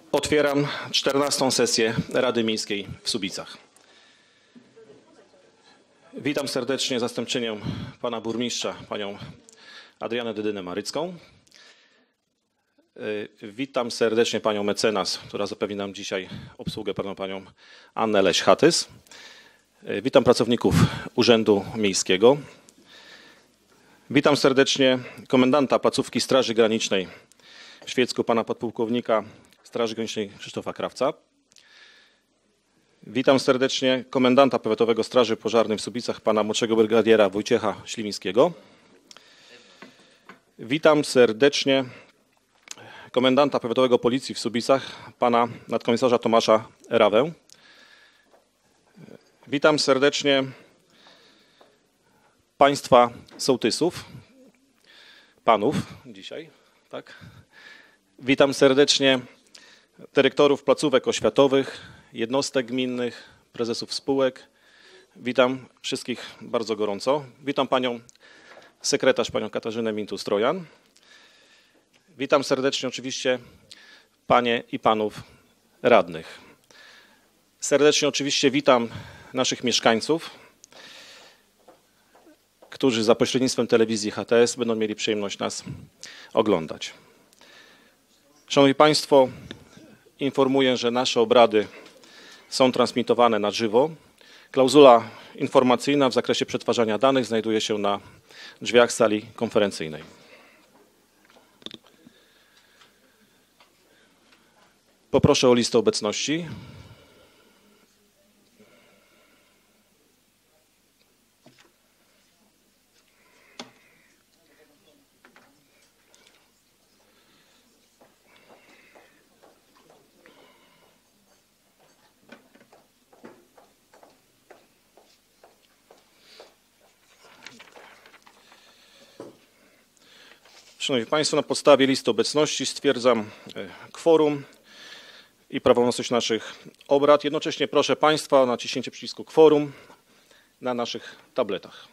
Otwieram 14. sesję Rady Miejskiej w Słubicach. Witam serdecznie zastępczynię pana burmistrza, panią Adriannę Dedynę-Marycką. Witam serdecznie panią mecenas, która zapewni nam dzisiaj obsługę, panią Annę Leś-Hatys. Witam pracowników Urzędu Miejskiego. Witam serdecznie komendanta placówki Straży Granicznej w Świecku, pana podpułkownika Straży Granicznej Krzysztofa Krawca. Witam serdecznie komendanta powiatowego Straży Pożarnej w Słubicach, pana młodszego brygadiera Wojciecha Śliwińskiego. Witam serdecznie komendanta powiatowego Policji w Słubicach, pana nadkomisarza Tomasza Rawę. Witam serdecznie państwa sołtysów, panów dzisiaj, tak? Witam serdecznie dyrektorów placówek oświatowych, jednostek gminnych, prezesów spółek. Witam wszystkich bardzo gorąco. Witam panią sekretarz, panią Katarzynę Mintus-Trojan. Witam serdecznie oczywiście panie i panów radnych. Serdecznie oczywiście witam naszych mieszkańców, którzy za pośrednictwem telewizji HTS będą mieli przyjemność nas oglądać. Szanowni państwo, informuję, że nasze obrady są transmitowane na żywo. Klauzula informacyjna w zakresie przetwarzania danych znajduje się na drzwiach sali konferencyjnej. Poproszę o listę obecności. Szanowni państwo, na podstawie listy obecności stwierdzam kworum i prawomocność naszych obrad. Jednocześnie proszę państwa o naciśnięcie przycisku kworum na naszych tabletach.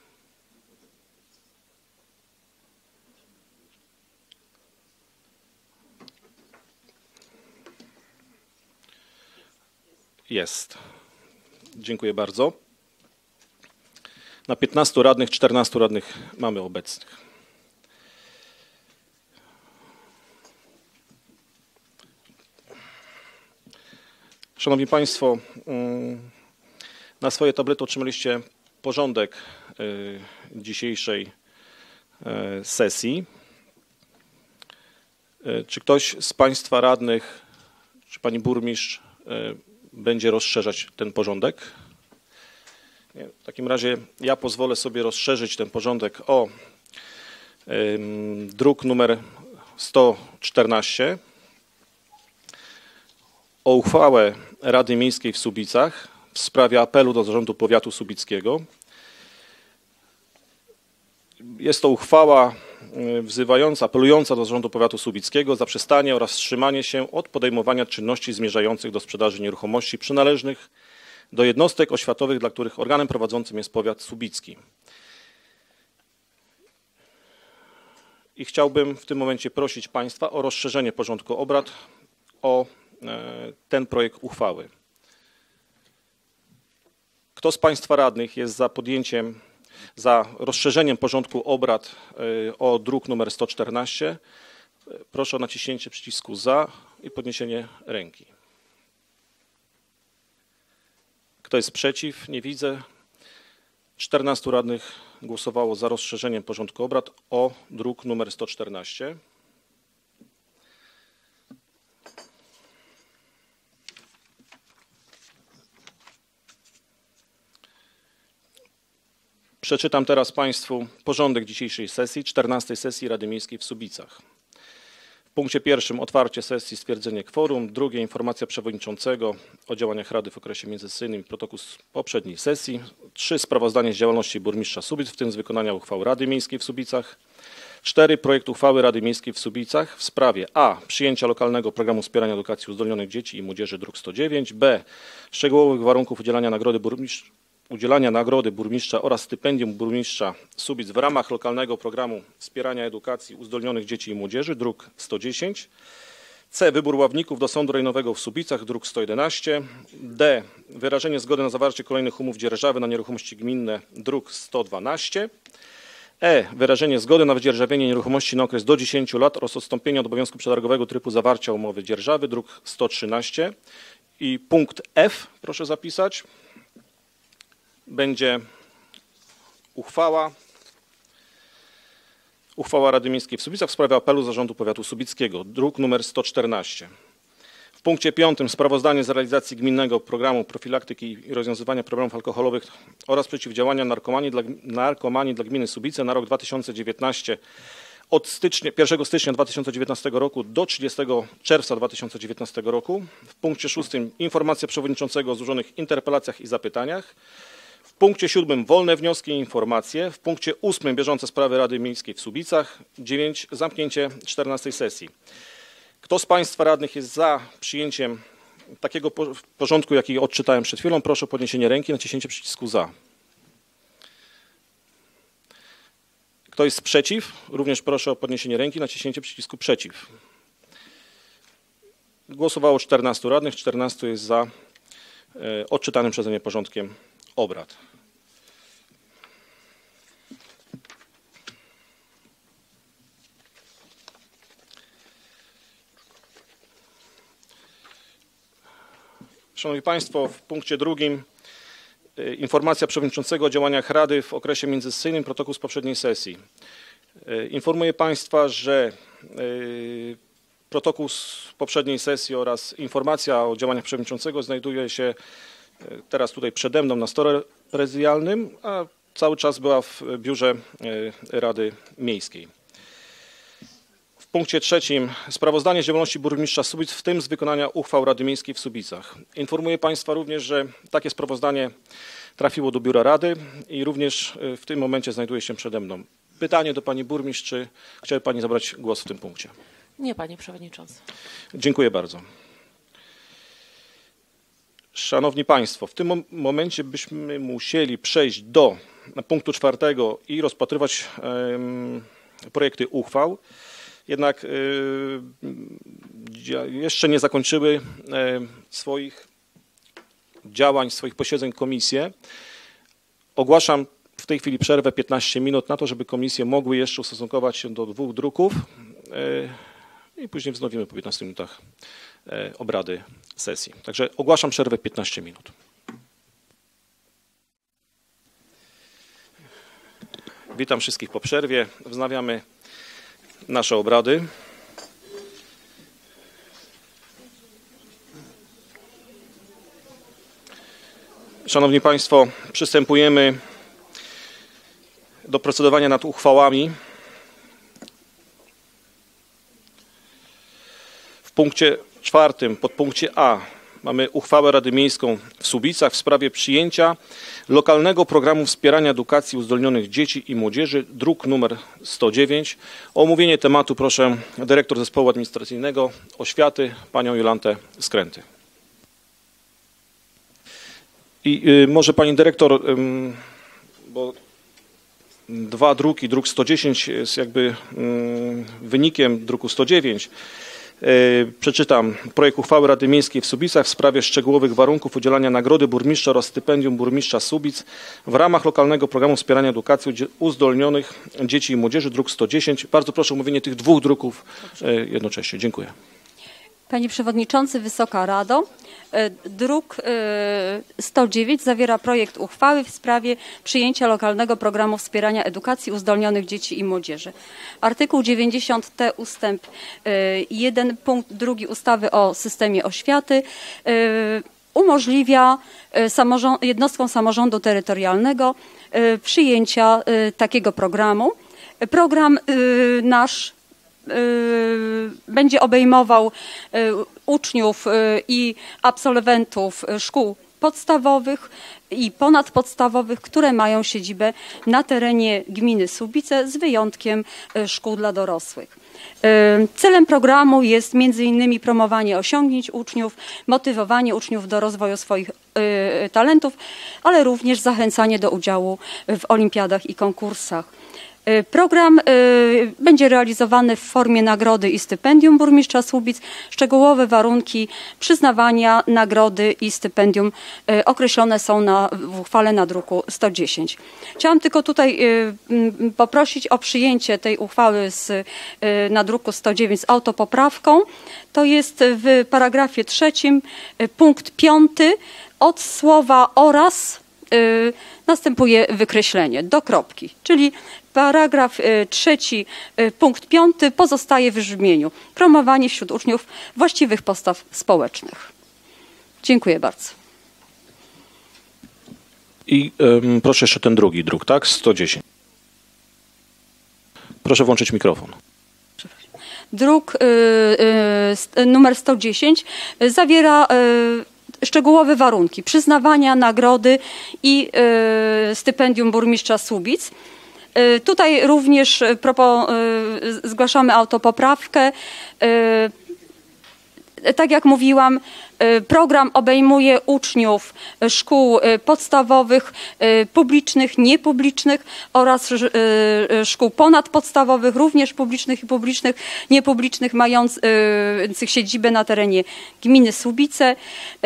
Jest. Dziękuję bardzo. Na 15 radnych, 14 radnych mamy obecnych. Szanowni państwo, na swoje tablety otrzymaliście porządek dzisiejszej sesji. Czy ktoś z państwa radnych, czy pani burmistrz będzie rozszerzać ten porządek? Nie. W takim razie ja pozwolę sobie rozszerzyć ten porządek o druk numer 114, o uchwałę Rady Miejskiej w Słubicach w sprawie apelu do Zarządu Powiatu Słubickiego. Jest to uchwała wzywająca, apelująca do Zarządu Powiatu Słubickiego za zaprzestanie oraz wstrzymanie się od podejmowania czynności zmierzających do sprzedaży nieruchomości przynależnych do jednostek oświatowych, dla których organem prowadzącym jest powiat słubicki. I chciałbym w tym momencie prosić państwa o rozszerzenie porządku obrad o ten projekt uchwały. Kto z państwa radnych jest za rozszerzeniem porządku obrad o druk numer 114? Proszę o naciśnięcie przycisku za i podniesienie ręki. Kto jest przeciw? Nie widzę. 14 radnych głosowało za rozszerzeniem porządku obrad o druk numer 114. Przeczytam teraz państwu porządek dzisiejszej sesji, 14. sesji Rady Miejskiej w Słubicach. W punkcie pierwszym otwarcie sesji, stwierdzenie kworum. Drugie informacja przewodniczącego o działaniach Rady w okresie międzysesyjnym i protokół z poprzedniej sesji. 3 sprawozdanie z działalności burmistrza Słubic, w tym z wykonania uchwały Rady Miejskiej w Słubicach. 4 projekt uchwały Rady Miejskiej w Słubicach w sprawie a. przyjęcia lokalnego programu wspierania edukacji uzdolnionych dzieci i młodzieży, druk 109, b. szczegółowych warunków udzielania nagrody burmistrza oraz stypendium burmistrza Słubic w ramach lokalnego programu wspierania edukacji uzdolnionych dzieci i młodzieży, druk 110. C. Wybór ławników do Sądu Rejonowego w Słubicach, druk 111. D. Wyrażenie zgody na zawarcie kolejnych umów dzierżawy na nieruchomości gminne, druk 112. E. Wyrażenie zgody na wydzierżawienie nieruchomości na okres do 10 lat oraz odstąpienie od obowiązku przetargowego trybu zawarcia umowy dzierżawy, druk 113. I punkt F, proszę zapisać, będzie uchwała Rady Miejskiej w Słubicach w sprawie apelu Zarządu Powiatu Słubickiego, druk nr 114. W punkcie 5 sprawozdanie z realizacji gminnego programu profilaktyki i rozwiązywania problemów alkoholowych oraz przeciwdziałania narkomanii dla gminy Słubice na rok 2019 od 1 stycznia 2019 roku do 30 czerwca 2019 roku. W punkcie 6 informacja przewodniczącego o złożonych interpelacjach i zapytaniach. W punkcie 7 wolne wnioski i informacje. W punkcie 8 bieżące sprawy Rady Miejskiej w Słubicach. 9 zamknięcie 14 sesji. Kto z Państwa radnych jest za przyjęciem takiego porządku, jaki odczytałem przed chwilą? Proszę o podniesienie ręki, naciśnięcie przycisku za. Kto jest przeciw? Również proszę o podniesienie ręki, naciśnięcie przycisku przeciw. Głosowało 14 radnych, 14 jest za odczytanym przeze mnie porządkiem obrad. Szanowni Państwo, w punkcie 2 informacja przewodniczącego o działaniach Rady w okresie międzysesyjnym, protokół z poprzedniej sesji. Informuję Państwa, że protokół z poprzedniej sesji oraz informacja o działaniach przewodniczącego znajduje się teraz tutaj przede mną na stole prezydialnym, a cały czas była w biurze Rady Miejskiej. W punkcie 3 sprawozdanie z działalności burmistrza Słubic, w tym z wykonania uchwał Rady Miejskiej w Słubicach. Informuję Państwa również, że takie sprawozdanie trafiło do biura Rady i również w tym momencie znajduje się przede mną. Pytanie do Pani Burmistrz, czy chciałaby Pani zabrać głos w tym punkcie? Nie, Panie Przewodniczący. Dziękuję bardzo. Szanowni Państwo, w tym momencie byśmy musieli przejść do punktu 4 i rozpatrywać projekty uchwał. Jednak jeszcze nie zakończyły swoich działań, swoich posiedzeń komisje. Ogłaszam w tej chwili przerwę 15 minut na to, żeby komisje mogły jeszcze ustosunkować się do 2 druków i później wznowimy po 15 minutach obrady sesji. Także ogłaszam przerwę 15 minut. Witam wszystkich po przerwie. Wznawiamy nasze obrady. Szanowni Państwo, przystępujemy do procedowania nad uchwałami. W punkcie 4, podpunkcie A, mamy uchwałę Rady Miejską w Słubicach w sprawie przyjęcia lokalnego programu wspierania edukacji uzdolnionych dzieci i młodzieży, druk nr 109. O omówienie tematu proszę dyrektor Zespołu Administracyjnego Oświaty, panią Jolantę Skręty. I może pani dyrektor, bo 2 druki, druk 110 jest jakby wynikiem druku 109. Przeczytam projekt uchwały Rady Miejskiej w Słubicach w sprawie szczegółowych warunków udzielania nagrody burmistrza oraz stypendium burmistrza Słubic w ramach lokalnego programu wspierania edukacji uzdolnionych dzieci i młodzieży, druk 110. Bardzo proszę o omówienie tych 2 druków jednocześnie. Dziękuję. Panie Przewodniczący, Wysoka Rado, druk 109 zawiera projekt uchwały w sprawie przyjęcia lokalnego programu wspierania edukacji uzdolnionych dzieci i młodzieży. Artykuł 90t ustęp 1 punkt 2 ustawy o systemie oświaty umożliwia jednostkom samorządu terytorialnego przyjęcia takiego programu. Program nasz będzie obejmował uczniów i absolwentów szkół podstawowych i ponadpodstawowych, które mają siedzibę na terenie gminy Słubice z wyjątkiem szkół dla dorosłych. Celem programu jest m.in. promowanie osiągnięć uczniów, motywowanie uczniów do rozwoju swoich talentów, ale również zachęcanie do udziału w olimpiadach i konkursach. Program będzie realizowany w formie nagrody i stypendium burmistrza Słubic. Szczegółowe warunki przyznawania nagrody i stypendium określone są w uchwale na druku 110. Chciałam tylko tutaj poprosić o przyjęcie tej uchwały na druku 109 z autopoprawką. To jest w paragrafie 3, punkt 5, od słowa oraz następuje wykreślenie do kropki, czyli paragraf 3, punkt 5 pozostaje w brzmieniu: promowanie wśród uczniów właściwych postaw społecznych. Dziękuję bardzo. I proszę jeszcze ten drugi druk, tak? 110. Proszę włączyć mikrofon. Druk numer 110 zawiera szczegółowe warunki przyznawania nagrody i stypendium burmistrza Słubic. Tutaj również zgłaszamy autopoprawkę. Tak jak mówiłam, program obejmuje uczniów szkół podstawowych, publicznych, niepublicznych oraz szkół ponadpodstawowych, również publicznych i publicznych, niepublicznych, mających siedzibę na terenie gminy Słubice.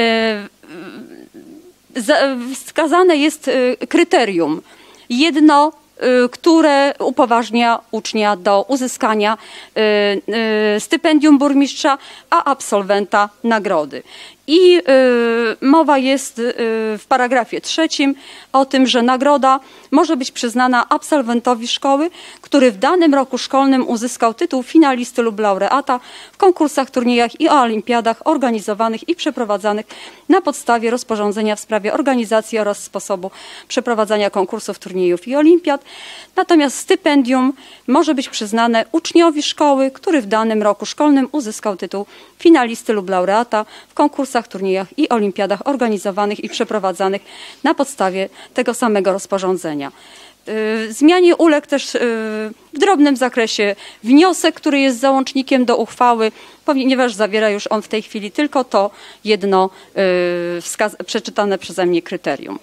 Wskazane jest kryterium jedno, które upoważnia ucznia do uzyskania stypendium burmistrza, a absolwenta nagrody. I mowa jest w paragrafie 3 o tym, że nagroda może być przyznana absolwentowi szkoły, który w danym roku szkolnym uzyskał tytuł finalisty lub laureata w konkursach, turniejach i olimpiadach organizowanych i przeprowadzanych na podstawie rozporządzenia w sprawie organizacji oraz sposobu przeprowadzania konkursów, turniejów i olimpiad. Natomiast stypendium może być przyznane uczniowi szkoły, który w danym roku szkolnym uzyskał tytuł finalisty lub laureata w konkursach, turniejach i olimpiadach organizowanych i przeprowadzanych na podstawie tego samego rozporządzenia. Zmianie uległ też w drobnym zakresie wniosek, który jest załącznikiem do uchwały, ponieważ zawiera już on w tej chwili tylko to jedno przeczytane przeze mnie kryterium.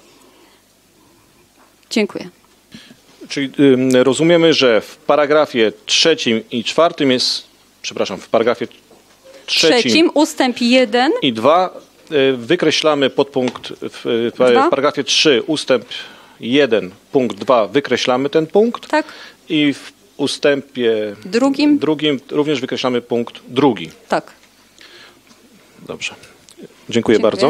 Dziękuję. Czyli rozumiemy, że w paragrafie 3 i 4 jest, przepraszam, w paragrafie 3 ustęp 1 i 2 wykreślamy podpunkt, w paragrafie 3 ustęp 1 punkt 2 wykreślamy ten punkt, tak. I w ustępie drugim również wykreślamy punkt 2. Tak. Dobrze. Dziękuję bardzo.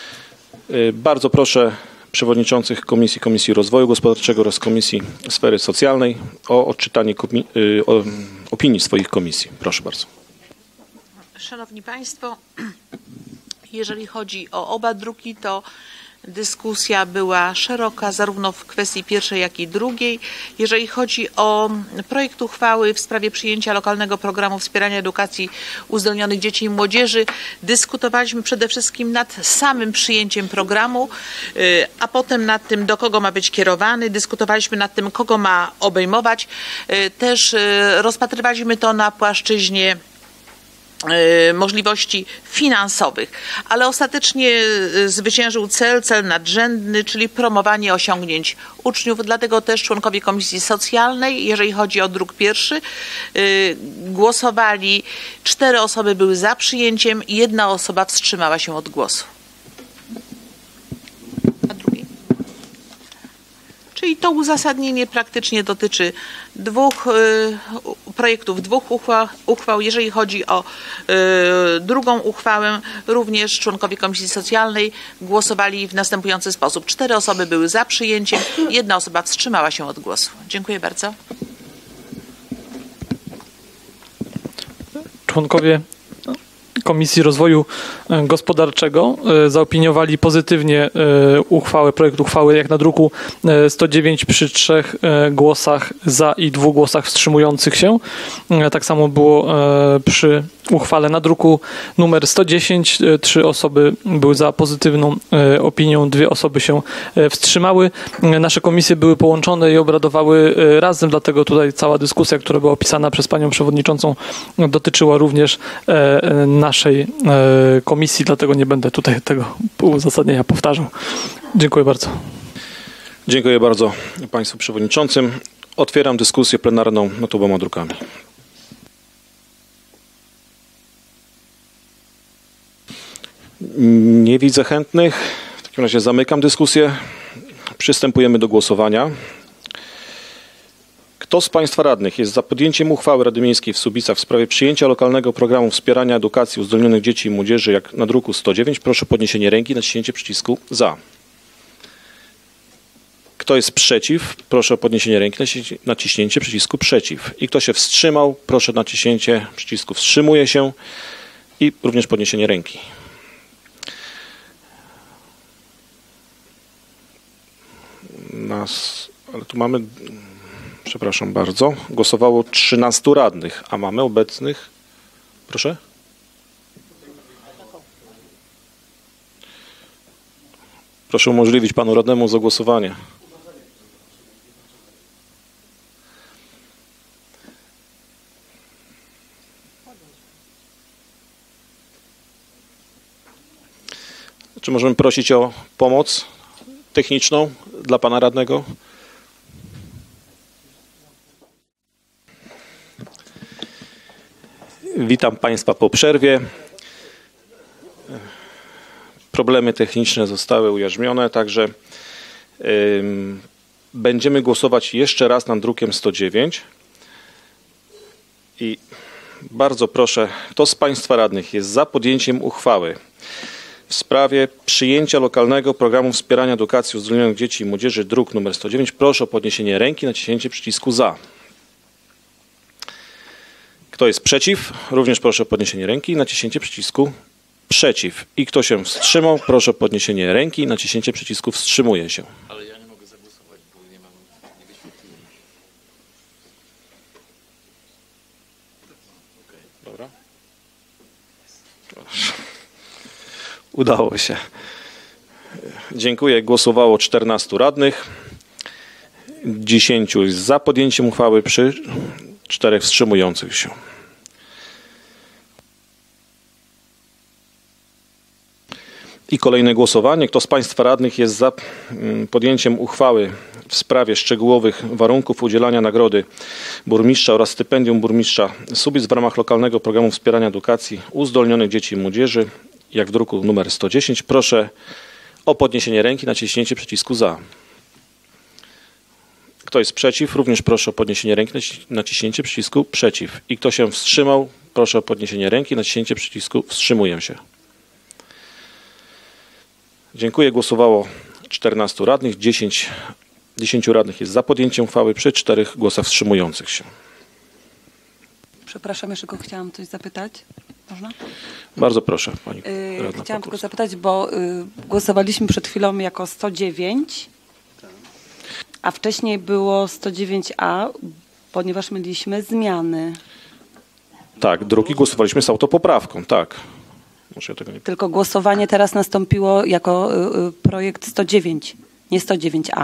Bardzo proszę przewodniczących Komisji Rozwoju Gospodarczego oraz Komisji Sfery Socjalnej o odczytanie opinii swoich komisji. Proszę bardzo. Szanowni Państwo, jeżeli chodzi o oba druki, to dyskusja była szeroka zarówno w kwestii pierwszej, jak i drugiej. Jeżeli chodzi o projekt uchwały w sprawie przyjęcia lokalnego programu wspierania edukacji uzdolnionych dzieci i młodzieży, dyskutowaliśmy przede wszystkim nad samym przyjęciem programu, a potem nad tym, do kogo ma być kierowany. Dyskutowaliśmy nad tym, kogo ma obejmować. Też rozpatrywaliśmy to na płaszczyźnie możliwości finansowych, ale ostatecznie zwyciężył cel nadrzędny, czyli promowanie osiągnięć uczniów. Dlatego też członkowie Komisji Socjalnej, jeżeli chodzi o druk pierwszy, głosowali. 4 osoby były za przyjęciem i 1 osoba wstrzymała się od głosu. A drugi? Czyli to uzasadnienie praktycznie dotyczy projektów 2 uchwał. Jeżeli chodzi o drugą uchwałę, również członkowie Komisji Socjalnej głosowali w następujący sposób. 4 osoby były za przyjęciem, 1 osoba wstrzymała się od głosu. Dziękuję bardzo. Członkowie Komisji Rozwoju Gospodarczego zaopiniowali pozytywnie projekt uchwały jak na druku 109 przy 3 głosach za i 2 głosach wstrzymujących się. Tak samo było przy uchwale na druku numer 110. 3 osoby były za pozytywną opinią, 2 osoby się wstrzymały. Nasze komisje były połączone i obradowały razem, dlatego tutaj cała dyskusja, która była opisana przez panią przewodniczącą, dotyczyła również naszej komisji, dlatego nie będę tutaj tego uzasadnienia powtarzał. Dziękuję bardzo. Dziękuję bardzo Państwu Przewodniczącym. Otwieram dyskusję plenarną nad oboma drukami. Nie widzę chętnych. W takim razie zamykam dyskusję. Przystępujemy do głosowania. Kto z Państwa radnych jest za podjęciem uchwały Rady Miejskiej w Słubicach w sprawie przyjęcia lokalnego programu wspierania edukacji uzdolnionych dzieci i młodzieży jak na druku 109? Proszę o podniesienie ręki i naciśnięcie przycisku za. Kto jest przeciw? Proszę o podniesienie ręki i naciśnięcie przycisku przeciw. I kto się wstrzymał? Proszę o naciśnięcie przycisku wstrzymuje się i również podniesienie ręki. Ale tu mamy, przepraszam bardzo, głosowało 13 radnych, a mamy obecnych, proszę? Proszę umożliwić panu radnemu zagłosowanie. Czy możemy prosić o pomoc techniczną dla pana radnego? Witam państwa po przerwie. Problemy techniczne zostały ujarzmione, także będziemy głosować jeszcze raz nad drukiem 109. I bardzo proszę, kto z państwa radnych jest za podjęciem uchwały w sprawie przyjęcia lokalnego programu wspierania edukacji uzdolnionych dzieci i młodzieży, druk nr 109, proszę o podniesienie ręki i naciśnięcie przycisku za. Kto jest przeciw? Również proszę o podniesienie ręki i naciśnięcie przycisku przeciw. I kto się wstrzymał? Proszę o podniesienie ręki i naciśnięcie przycisku wstrzymuje się. Ale ja nie mogę zagłosować, bo nie wyświetliłem. Dobra. Udało się. Dziękuję. Głosowało 14 radnych. 10 jest za podjęciem uchwały przy 4 wstrzymujących się. I kolejne głosowanie. Kto z państwa radnych jest za podjęciem uchwały w sprawie szczegółowych warunków udzielania nagrody burmistrza oraz stypendium burmistrza Słubic w ramach lokalnego programu wspierania edukacji uzdolnionych dzieci i młodzieży, jak w druku nr 110, proszę o podniesienie ręki, naciśnięcie przycisku za. Kto jest przeciw? Również proszę o podniesienie ręki, naciśnięcie przycisku przeciw. I kto się wstrzymał? Proszę o podniesienie ręki, naciśnięcie przycisku wstrzymuję się. Dziękuję. Głosowało 14 radnych, 10 radnych jest za podjęciem uchwały przy 4 głosach wstrzymujących się. Przepraszam, jeszcze tylko chciałam coś zapytać. Można? Bardzo proszę, pani radna. Chciałam tylko zapytać, bo głosowaliśmy przed chwilą jako 109, a wcześniej było 109A, ponieważ mieliśmy zmiany. Tak, drugi głosowaliśmy z autopoprawką, tak. Może ja tego nie... Tylko głosowanie teraz nastąpiło jako projekt 109, nie 109A.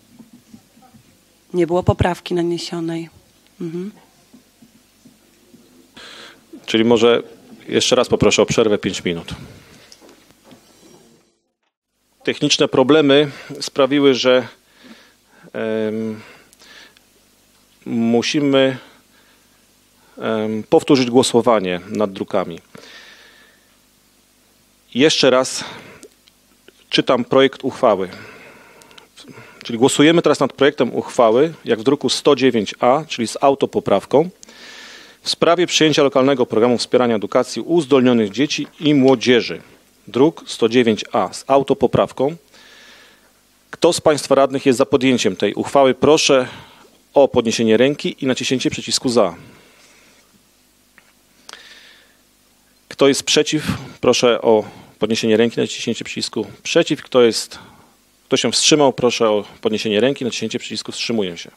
Nie było poprawki naniesionej. Mhm. Czyli może jeszcze raz poproszę o przerwę 5 minut. Techniczne problemy sprawiły, że musimy powtórzyć głosowanie nad drukami. Jeszcze raz czytam projekt uchwały. Czyli głosujemy teraz nad projektem uchwały, jak w druku 109A, czyli z autopoprawką, w sprawie przyjęcia lokalnego programu wspierania edukacji uzdolnionych dzieci i młodzieży. Druk 109A z autopoprawką. Kto z państwa radnych jest za podjęciem tej uchwały? Proszę o podniesienie ręki i naciśnięcie przycisku za. Kto jest przeciw? Proszę o podniesienie ręki, naciśnięcie przycisku przeciw. Kto się wstrzymał? Proszę o podniesienie ręki, naciśnięcie przycisku wstrzymuję się.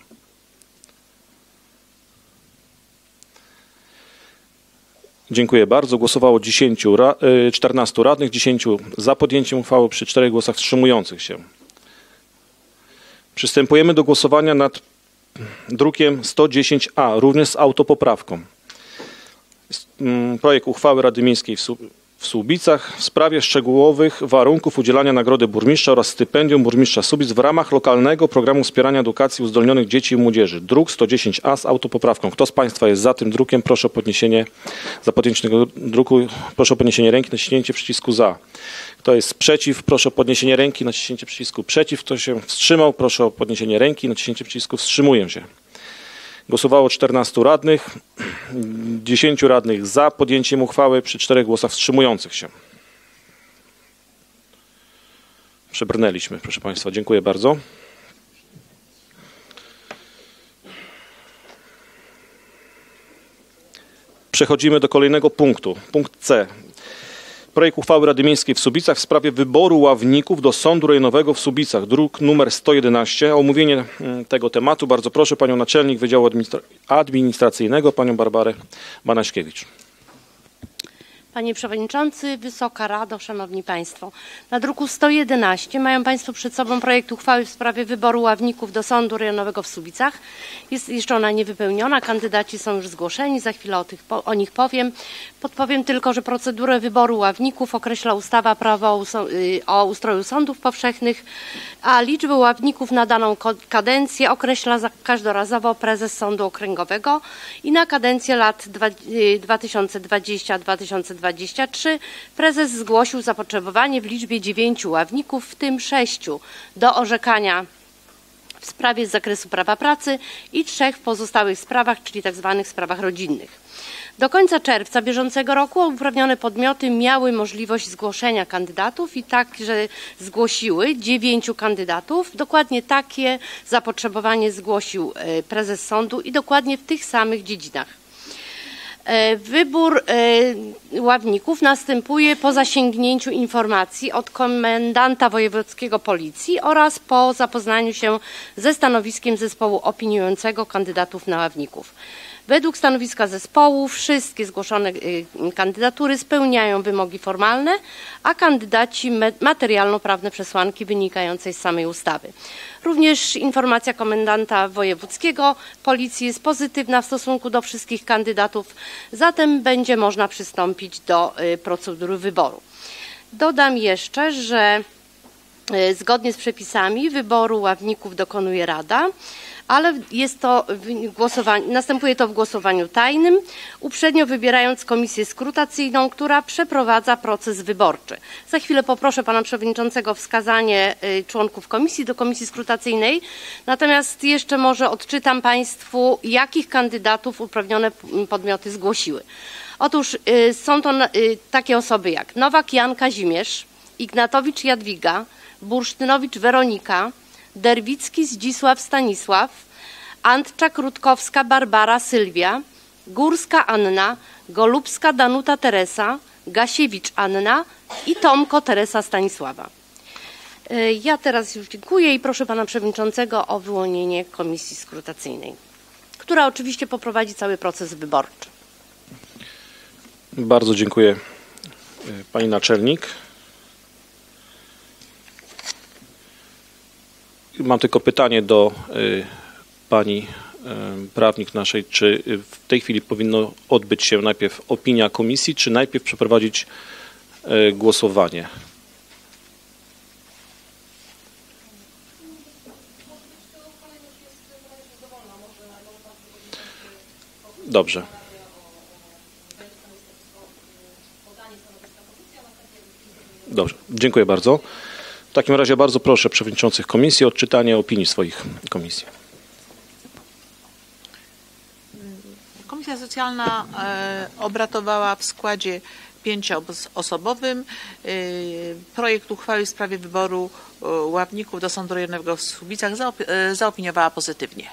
Dziękuję bardzo. Głosowało 14 radnych, 10 za podjęciem uchwały przy 4 głosach wstrzymujących się. Przystępujemy do głosowania nad drukiem 110A, również z autopoprawką. Projekt uchwały Rady Miejskiej w w Słubicach w sprawie szczegółowych warunków udzielania nagrody burmistrza oraz stypendium burmistrza Słubic w ramach lokalnego programu wspierania edukacji uzdolnionych dzieci i młodzieży. Druk 110A z autopoprawką. Kto z Państwa jest za tym drukiem? Proszę o podniesienie, za podjęcie tego druku, proszę o podniesienie ręki, naciśnięcie przycisku za. Kto jest przeciw? Proszę o podniesienie ręki, naciśnięcie przycisku przeciw. Kto się wstrzymał? Proszę o podniesienie ręki, naciśnięcie przycisku wstrzymuję się. Głosowało 14 radnych, 10 radnych za podjęciem uchwały przy 4 głosach wstrzymujących się. Przebrnęliśmy, proszę Państwa. Dziękuję bardzo. Przechodzimy do kolejnego punktu. Punkt C. Projekt uchwały Rady Miejskiej w Słubicach w sprawie wyboru ławników do Sądu Rejonowego w Słubicach, druk numer 111. O omówienie tego tematu bardzo proszę panią naczelnik Wydziału Administracyjnego, panią Barbarę Banaśkiewicz. Panie Przewodniczący, Wysoka Rado, Szanowni Państwo. Na druku 111 mają Państwo przed sobą projekt uchwały w sprawie wyboru ławników do Sądu Rejonowego w Słubicach. Jest jeszcze ona niewypełniona, kandydaci są już zgłoszeni, za chwilę o nich powiem. Podpowiem tylko, że procedurę wyboru ławników określa ustawa Prawo o ustroju sądów powszechnych, a liczbę ławników na daną kadencję określa każdorazowo prezes Sądu Okręgowego i na kadencję lat 2020-2023 prezes zgłosił zapotrzebowanie w liczbie 9 ławników, w tym 6 do orzekania w sprawie z zakresu prawa pracy i 3 w pozostałych sprawach, czyli tzw. sprawach rodzinnych. Do końca czerwca bieżącego roku uprawnione podmioty miały możliwość zgłoszenia kandydatów i także zgłosiły 9 kandydatów. Dokładnie takie zapotrzebowanie zgłosił prezes sądu i dokładnie w tych samych dziedzinach. Wybór ławników następuje po zasięgnięciu informacji od komendanta wojewódzkiego policji oraz po zapoznaniu się ze stanowiskiem zespołu opiniującego kandydatów na ławników. Według stanowiska zespołu wszystkie zgłoszone kandydatury spełniają wymogi formalne, a kandydaci materialno-prawne przesłanki wynikającej z samej ustawy. Również informacja komendanta wojewódzkiego policji jest pozytywna w stosunku do wszystkich kandydatów, zatem będzie można przystąpić do procedury wyboru. Dodam jeszcze, że zgodnie z przepisami wyboru ławników dokonuje Rada, ale następuje to w głosowaniu tajnym, uprzednio wybierając komisję skrutacyjną, która przeprowadza proces wyborczy. Za chwilę poproszę pana przewodniczącego o wskazanie członków komisji do komisji skrutacyjnej, natomiast jeszcze może odczytam państwu, jakich kandydatów uprawnione podmioty zgłosiły. Otóż są to takie osoby jak Nowak Jan Kazimierz, Ignatowicz Jadwiga, Bursztynowicz Weronika, Derwicki Zdzisław Stanisław, Antczak-Rutkowska Barbara Sylwia, Górska Anna, Golubska Danuta Teresa, Gasiewicz Anna i Tomko Teresa Stanisława. Ja teraz już dziękuję i proszę pana przewodniczącego o wyłonienie komisji skrutacyjnej, która oczywiście poprowadzi cały proces wyborczy. Bardzo dziękuję pani naczelnik. Mam tylko pytanie do pani prawnik naszej, czy w tej chwili powinno odbyć się najpierw opinia komisji, czy najpierw przeprowadzić głosowanie? Dobrze. Dobrze, dziękuję bardzo. W takim razie bardzo proszę przewodniczących komisji o odczytanie opinii swoich komisji. Komisja Socjalna obradowała w składzie 5-osobowym. Projekt uchwały w sprawie wyboru ławników do Sądu Rejonowego w Słubicach zaopiniowała pozytywnie.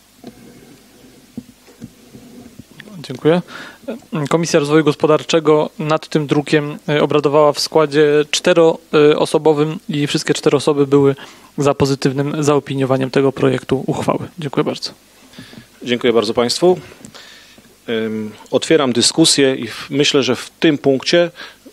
Dziękuję. Komisja Rozwoju Gospodarczego nad tym drukiem obradowała w składzie 4-osobowym i wszystkie 4 osoby były za pozytywnym zaopiniowaniem tego projektu uchwały. Dziękuję bardzo. Dziękuję bardzo Państwu. Otwieram dyskusję i myślę, że w tym punkcie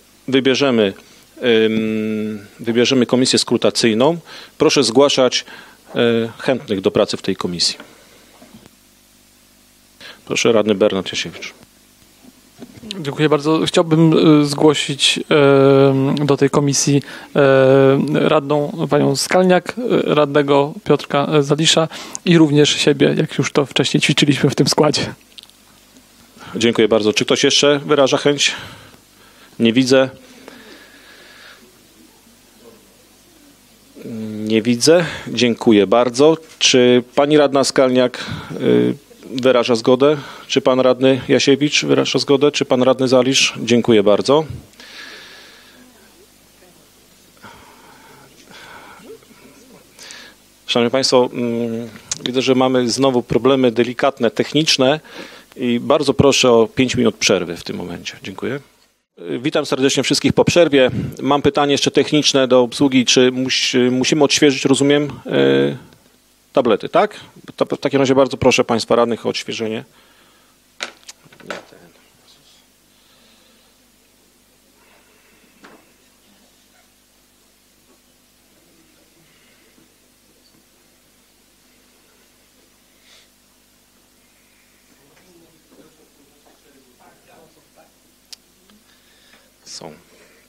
wybierzemy komisję skrutacyjną. Proszę zgłaszać chętnych do pracy w tej komisji. Proszę radny Bernard Jasiewicz. Dziękuję bardzo. Chciałbym zgłosić do tej komisji radną panią Skalniak, radnego Piotrka Zalisza i również siebie, jak już to wcześniej ćwiczyliśmy w tym składzie. Dziękuję bardzo. Czy ktoś jeszcze wyraża chęć? Nie widzę. Nie widzę. Dziękuję bardzo. Czy pani radna Skalniak wyraża zgodę? Czy pan radny Jasiewicz wyraża zgodę? Czy pan radny Zalisz? Dziękuję bardzo. Szanowni Państwo, widzę, że mamy znowu problemy delikatne, techniczne i bardzo proszę o 5 minut przerwy w tym momencie. Dziękuję. Witam serdecznie wszystkich po przerwie. Mam pytanie jeszcze techniczne do obsługi. Czy musimy odświeżyć, rozumiem, tablety, tak? W takim razie bardzo proszę Państwa radnych o odświeżenie. Są.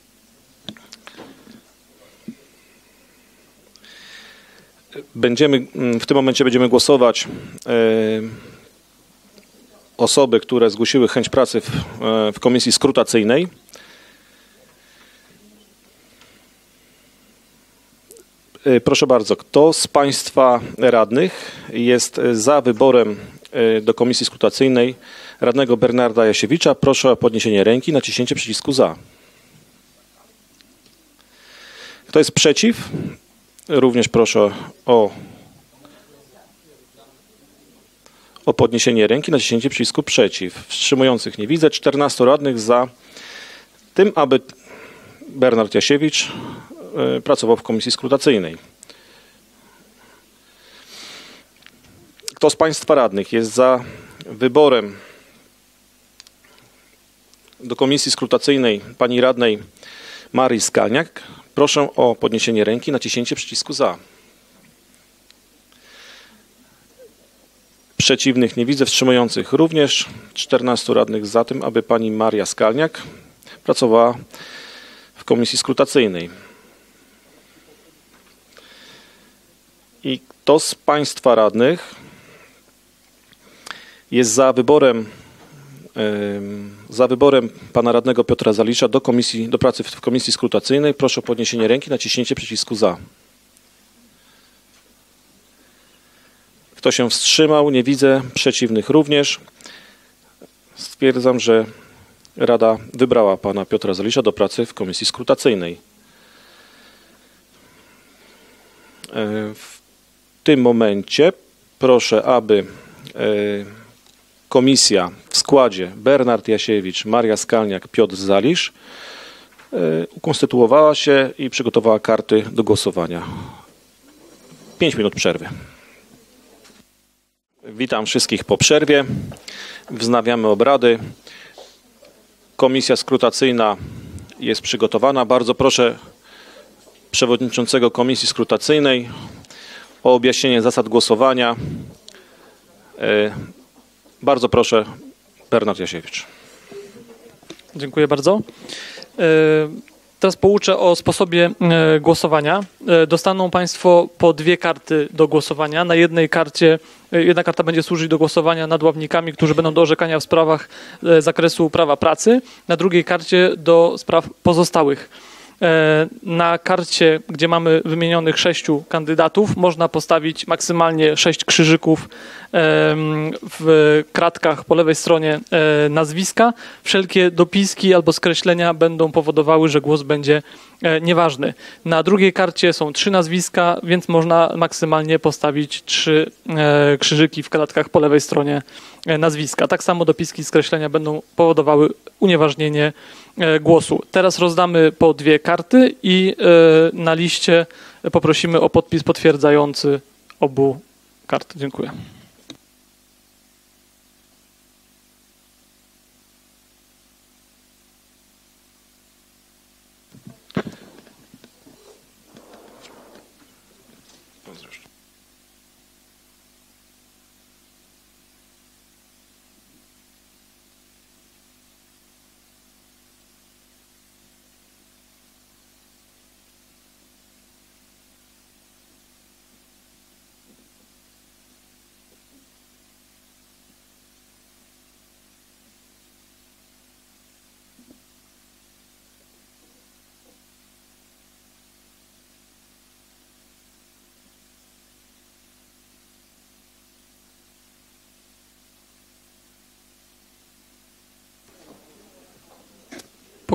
W tym momencie będziemy głosować osoby, które zgłosiły chęć pracy w komisji skrutacyjnej. Proszę bardzo, kto z Państwa radnych jest za wyborem do komisji skrutacyjnej radnego Bernarda Jasiewicza? Proszę o podniesienie ręki, naciśnięcie przycisku za. Kto jest przeciw? Również proszę o podniesienie ręki, naciśnięcie przycisku przeciw. Wstrzymujących nie widzę. 14 radnych za tym, aby Bernard Jasiewicz pracował w komisji skrutacyjnej. Kto z Państwa radnych jest za wyborem do komisji skrutacyjnej pani radnej Marii Skalniak? Proszę o podniesienie ręki, naciśnięcie przycisku za. Przeciwnych nie widzę, wstrzymujących również. 14 radnych za tym, aby pani Maria Skalniak pracowała w komisji skrutacyjnej. I kto z Państwa radnych jest za wyborem pana radnego Piotra Zalisza do pracy w komisji skrutacyjnej? Proszę o podniesienie ręki, naciśnięcie przycisku za. Kto się wstrzymał? Nie widzę. Przeciwnych również. Stwierdzam, że Rada wybrała pana Piotra Zalisza do pracy w komisji skrutacyjnej. W tym momencie proszę, aby komisja w składzie Bernard Jasiewicz, Maria Skalniak, Piotr Zalisz ukonstytuowała się i przygotowała karty do głosowania. 5 minut przerwy. Witam wszystkich po przerwie. Wznawiamy obrady. Komisja skrutacyjna jest przygotowana. Bardzo proszę przewodniczącego komisji skrutacyjnej o objaśnienie zasad głosowania. Bardzo proszę, Bernard Jasiewicz. Dziękuję bardzo. Teraz pouczę o sposobie głosowania. Dostaną Państwo po 2 karty do głosowania. Na jednej karcie, jedna karta będzie służyć do głosowania nad ławnikami, którzy będą do orzekania w sprawach z zakresu prawa pracy. Na drugiej karcie do spraw pozostałych. Na karcie, gdzie mamy wymienionych 6 kandydatów, można postawić maksymalnie 6 krzyżyków w kratkach po lewej stronie nazwiska. Wszelkie dopiski albo skreślenia będą powodowały, że głos będzie nieważny. Na drugiej karcie są 3 nazwiska, więc można maksymalnie postawić 3 krzyżyki w kratkach po lewej stronie nazwiska. Tak samo dopiski i skreślenia będą powodowały unieważnienie głosu. Teraz rozdamy po 2 karty i na liście poprosimy o podpis potwierdzający obu kart. Dziękuję.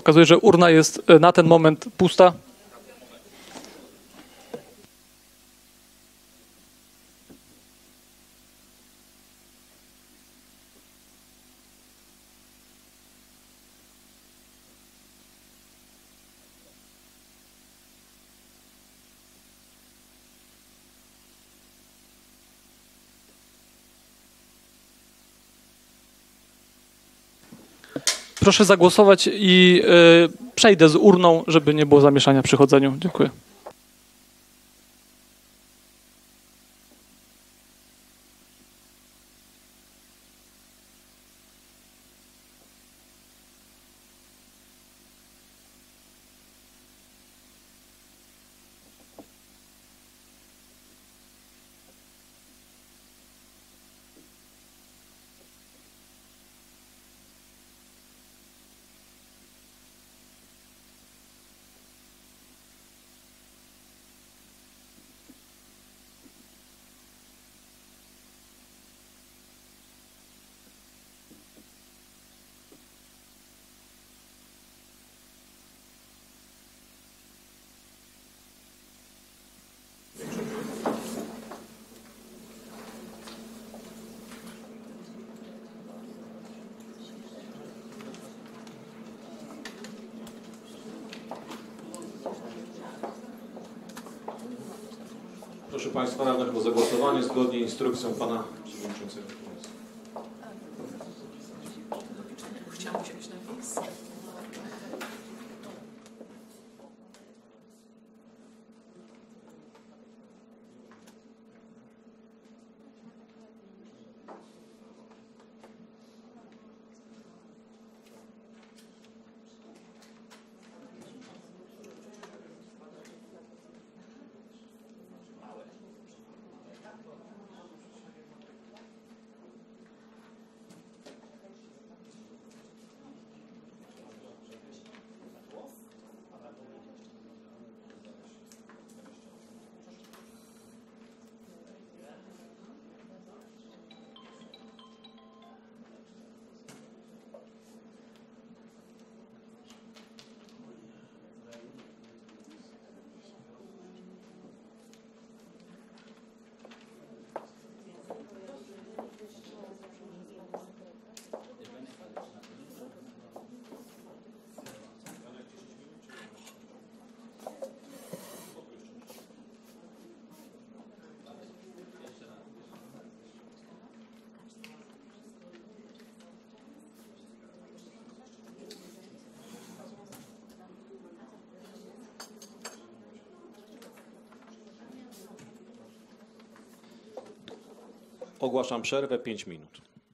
pokazuje, że urna jest na ten moment pusta. Proszę zagłosować i przejdę z urną, żeby nie było zamieszania przy chodzeniu. Dziękuję. Proszę Państwa radnych o zagłosowanie zgodnie z instrukcją Pana Przewodniczącego Komisji. Ogłaszam przerwę 5 minut.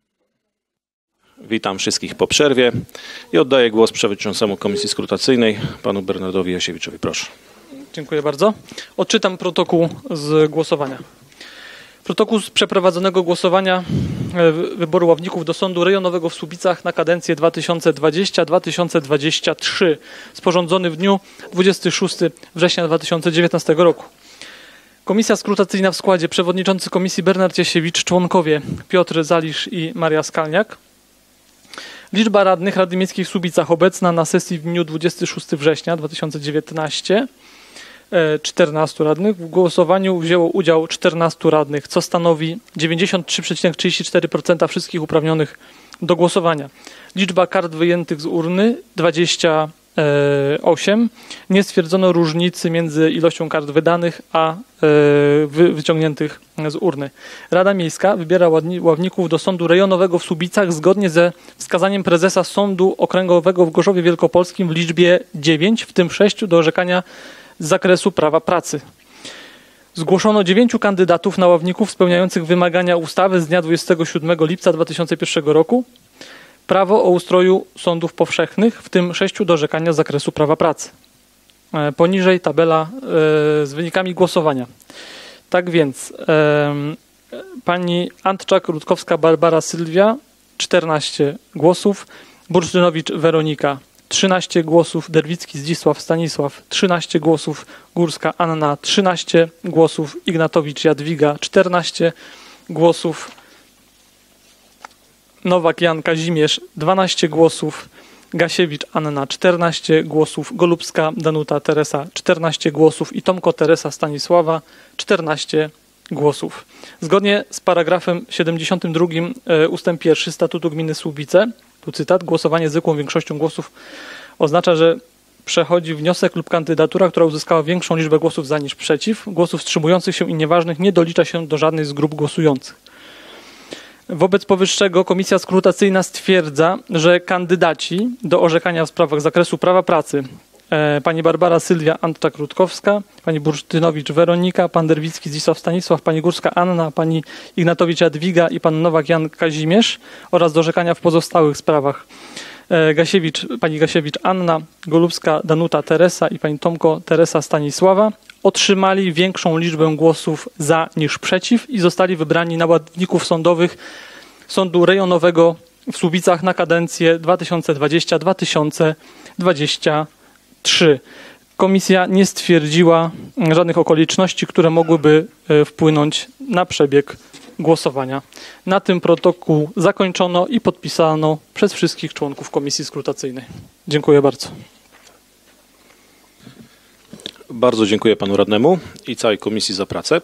Witam wszystkich po przerwie i oddaję głos przewodniczącemu Komisji Skrutacyjnej, panu Bernardowi Jasiewiczowi. Proszę. Dziękuję bardzo. Odczytam protokół z głosowania. Protokół z przeprowadzonego głosowania wyboru ławników do Sądu Rejonowego w Słubicach na kadencję 2020-2023, sporządzony w dniu 26 września 2019 roku. Komisja skrutacyjna w składzie przewodniczący komisji Bernard Jasiewicz, członkowie Piotr Zalisz i Maria Skalniak. Liczba radnych Rady Miejskiej w Słubicach obecna na sesji w dniu 26 września 2019. 14 radnych. W głosowaniu wzięło udział 14 radnych, co stanowi 93,34% wszystkich uprawnionych do głosowania. Liczba kart wyjętych z urny 28. Nie stwierdzono różnicy między ilością kart wydanych a wyciągniętych z urny. Rada Miejska wybiera ławników do Sądu Rejonowego w Słubicach zgodnie ze wskazaniem prezesa Sądu Okręgowego w Gorzowie Wielkopolskim w liczbie 9, w tym 6 do orzekania z zakresu prawa pracy. Zgłoszono 9 kandydatów na ławników spełniających wymagania ustawy z dnia 27 lipca 2001 roku. Prawo o ustroju sądów powszechnych, w tym 6 do orzekania z zakresu prawa pracy. Poniżej tabela z wynikami głosowania. Tak więc pani Antczak-Rutkowska Barbara Sylwia 14 głosów, Bursztynowicz Weronika 13 głosów, Derwicki Zdzisław Stanisław 13 głosów, Górska Anna 13 głosów, Ignatowicz Jadwiga 14 głosów, Nowak Jan Kazimierz 12 głosów, Gasiewicz Anna 14 głosów, Golubska Danuta Teresa 14 głosów i Tomko Teresa Stanisława 14 głosów. Zgodnie z paragrafem 72 ustęp 1 Statutu Gminy Słubice, tu cytat, głosowanie zwykłą większością głosów oznacza, że przechodzi wniosek lub kandydatura, która uzyskała większą liczbę głosów za niż przeciw. Głosów wstrzymujących się i nieważnych nie dolicza się do żadnej z grup głosujących. Wobec powyższego Komisja Skrutacyjna stwierdza, że kandydaci do orzekania w sprawach z zakresu prawa pracy pani Barbara Sylwia Antczak-Rutkowska, pani Bursztynowicz Weronika, pan Derwicki Zdzisław Stanisław, pani Górska Anna, pani Ignatowicz Jadwiga i pan Nowak Jan Kazimierz oraz do orzekania w pozostałych sprawach pani Gasiewicz Anna, Golubska Danuta Teresa i pani Tomko Teresa Stanisława otrzymali większą liczbę głosów za niż przeciw i zostali wybrani na ławników sądowych Sądu Rejonowego w Słubicach na kadencję 2020-2023. Komisja nie stwierdziła żadnych okoliczności, które mogłyby wpłynąć na przebieg głosowania. Na tym protokół zakończono i podpisano przez wszystkich członków Komisji Skrutacyjnej. Dziękuję bardzo. Bardzo dziękuję panu radnemu i całej komisji za pracę.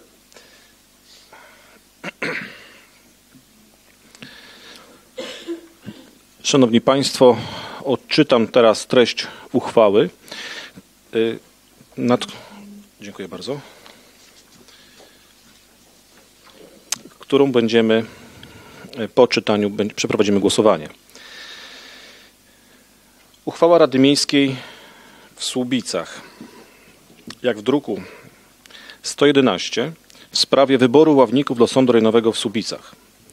Szanowni Państwo, odczytam teraz treść uchwały. Dziękuję bardzo. Którą będziemy po czytaniu przeprowadzimy głosowanie. Uchwała Rady Miejskiej w Słubicach, jak w druku 111, w sprawie wyboru ławników do Sądu Rejonowego w Słubicach.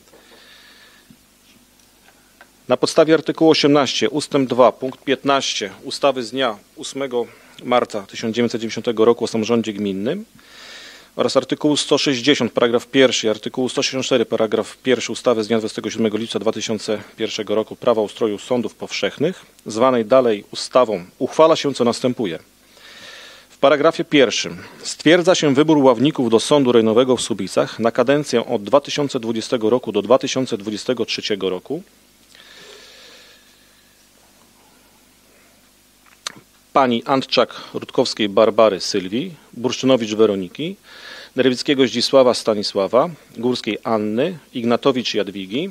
Na podstawie artykułu 18 ustęp 2 punkt 15 ustawy z dnia 8 marca 1990 roku o samorządzie gminnym oraz artykułu 160 paragraf 1 i artykułu 164 paragraf 1 ustawy z dnia 27 lipca 2001 roku Prawa o ustroju sądów powszechnych, zwanej dalej ustawą, uchwala się co następuje. W paragrafie 1 stwierdza się wybór ławników do Sądu Rejonowego w Słubicach na kadencję od 2020 roku do 2023 roku. Pani Antczak-Rutkowskiej Barbary Sylwii, Bursztynowicz Weroniki, Derwickiego Zdzisława Stanisława, Górskiej Anny, Ignatowicz Jadwigi,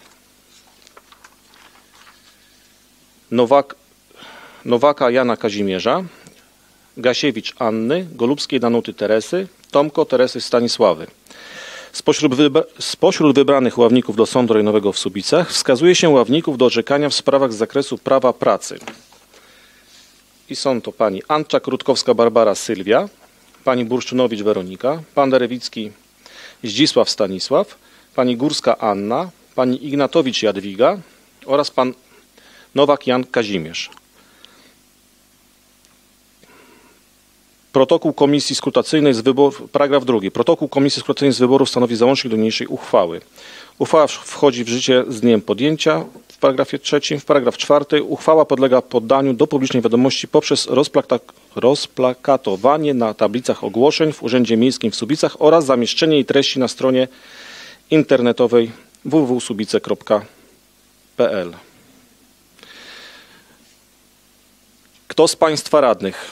Nowaka Jana Kazimierza, Gasiewicz Anny, Golubskiej Danuty Teresy, Tomko Teresy Stanisławy. Spośród wybranych ławników do Sądu Rejonowego w Słubicach wskazuje się ławników do orzekania w sprawach z zakresu prawa pracy. I są to pani Antczak-Rutkowska Barbara Sylwia, pani Bursztynowicz Weronika, pan Derewicki Zdzisław Stanisław, pani Górska Anna, pani Ignatowicz Jadwiga oraz pan Nowak Jan Kazimierz. Protokół Komisji Skrutacyjnej z wyboru, paragraf 2. Protokół Komisji Skrutacyjnej z wyboru stanowi załącznik do niniejszej uchwały. Uchwała wchodzi w życie z dniem podjęcia. W paragrafie 3. W paragraf 4. Uchwała podlega poddaniu do publicznej wiadomości poprzez rozplakatowanie na tablicach ogłoszeń w Urzędzie Miejskim w Słubicach oraz zamieszczenie jej treści na stronie internetowej www.subice.pl. Kto z Państwa radnych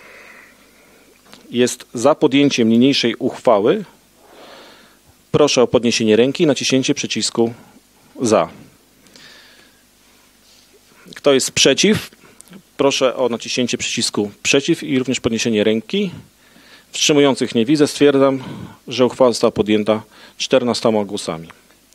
jest za podjęciem niniejszej uchwały? Proszę o podniesienie ręki i naciśnięcie przycisku za. Kto jest przeciw? Proszę o naciśnięcie przycisku przeciw i również podniesienie ręki. Wstrzymujących nie widzę. Stwierdzam, że uchwała została podjęta 14 głosami.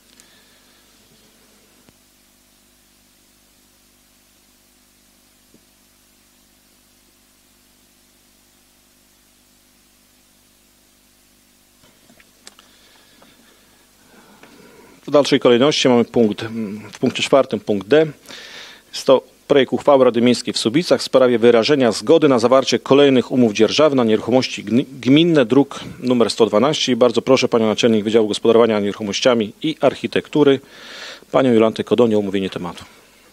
W dalszej kolejności mamy w punkcie 4 punkt D. Jest to projekt uchwały Rady Miejskiej w Słubicach w sprawie wyrażenia zgody na zawarcie kolejnych umów dzierżawy na nieruchomości gminne, druk nr 112. I bardzo proszę panią naczelnik Wydziału Gospodarowania Nieruchomościami i Architektury, panią Jolantę Kodonię, o omówienie tematu.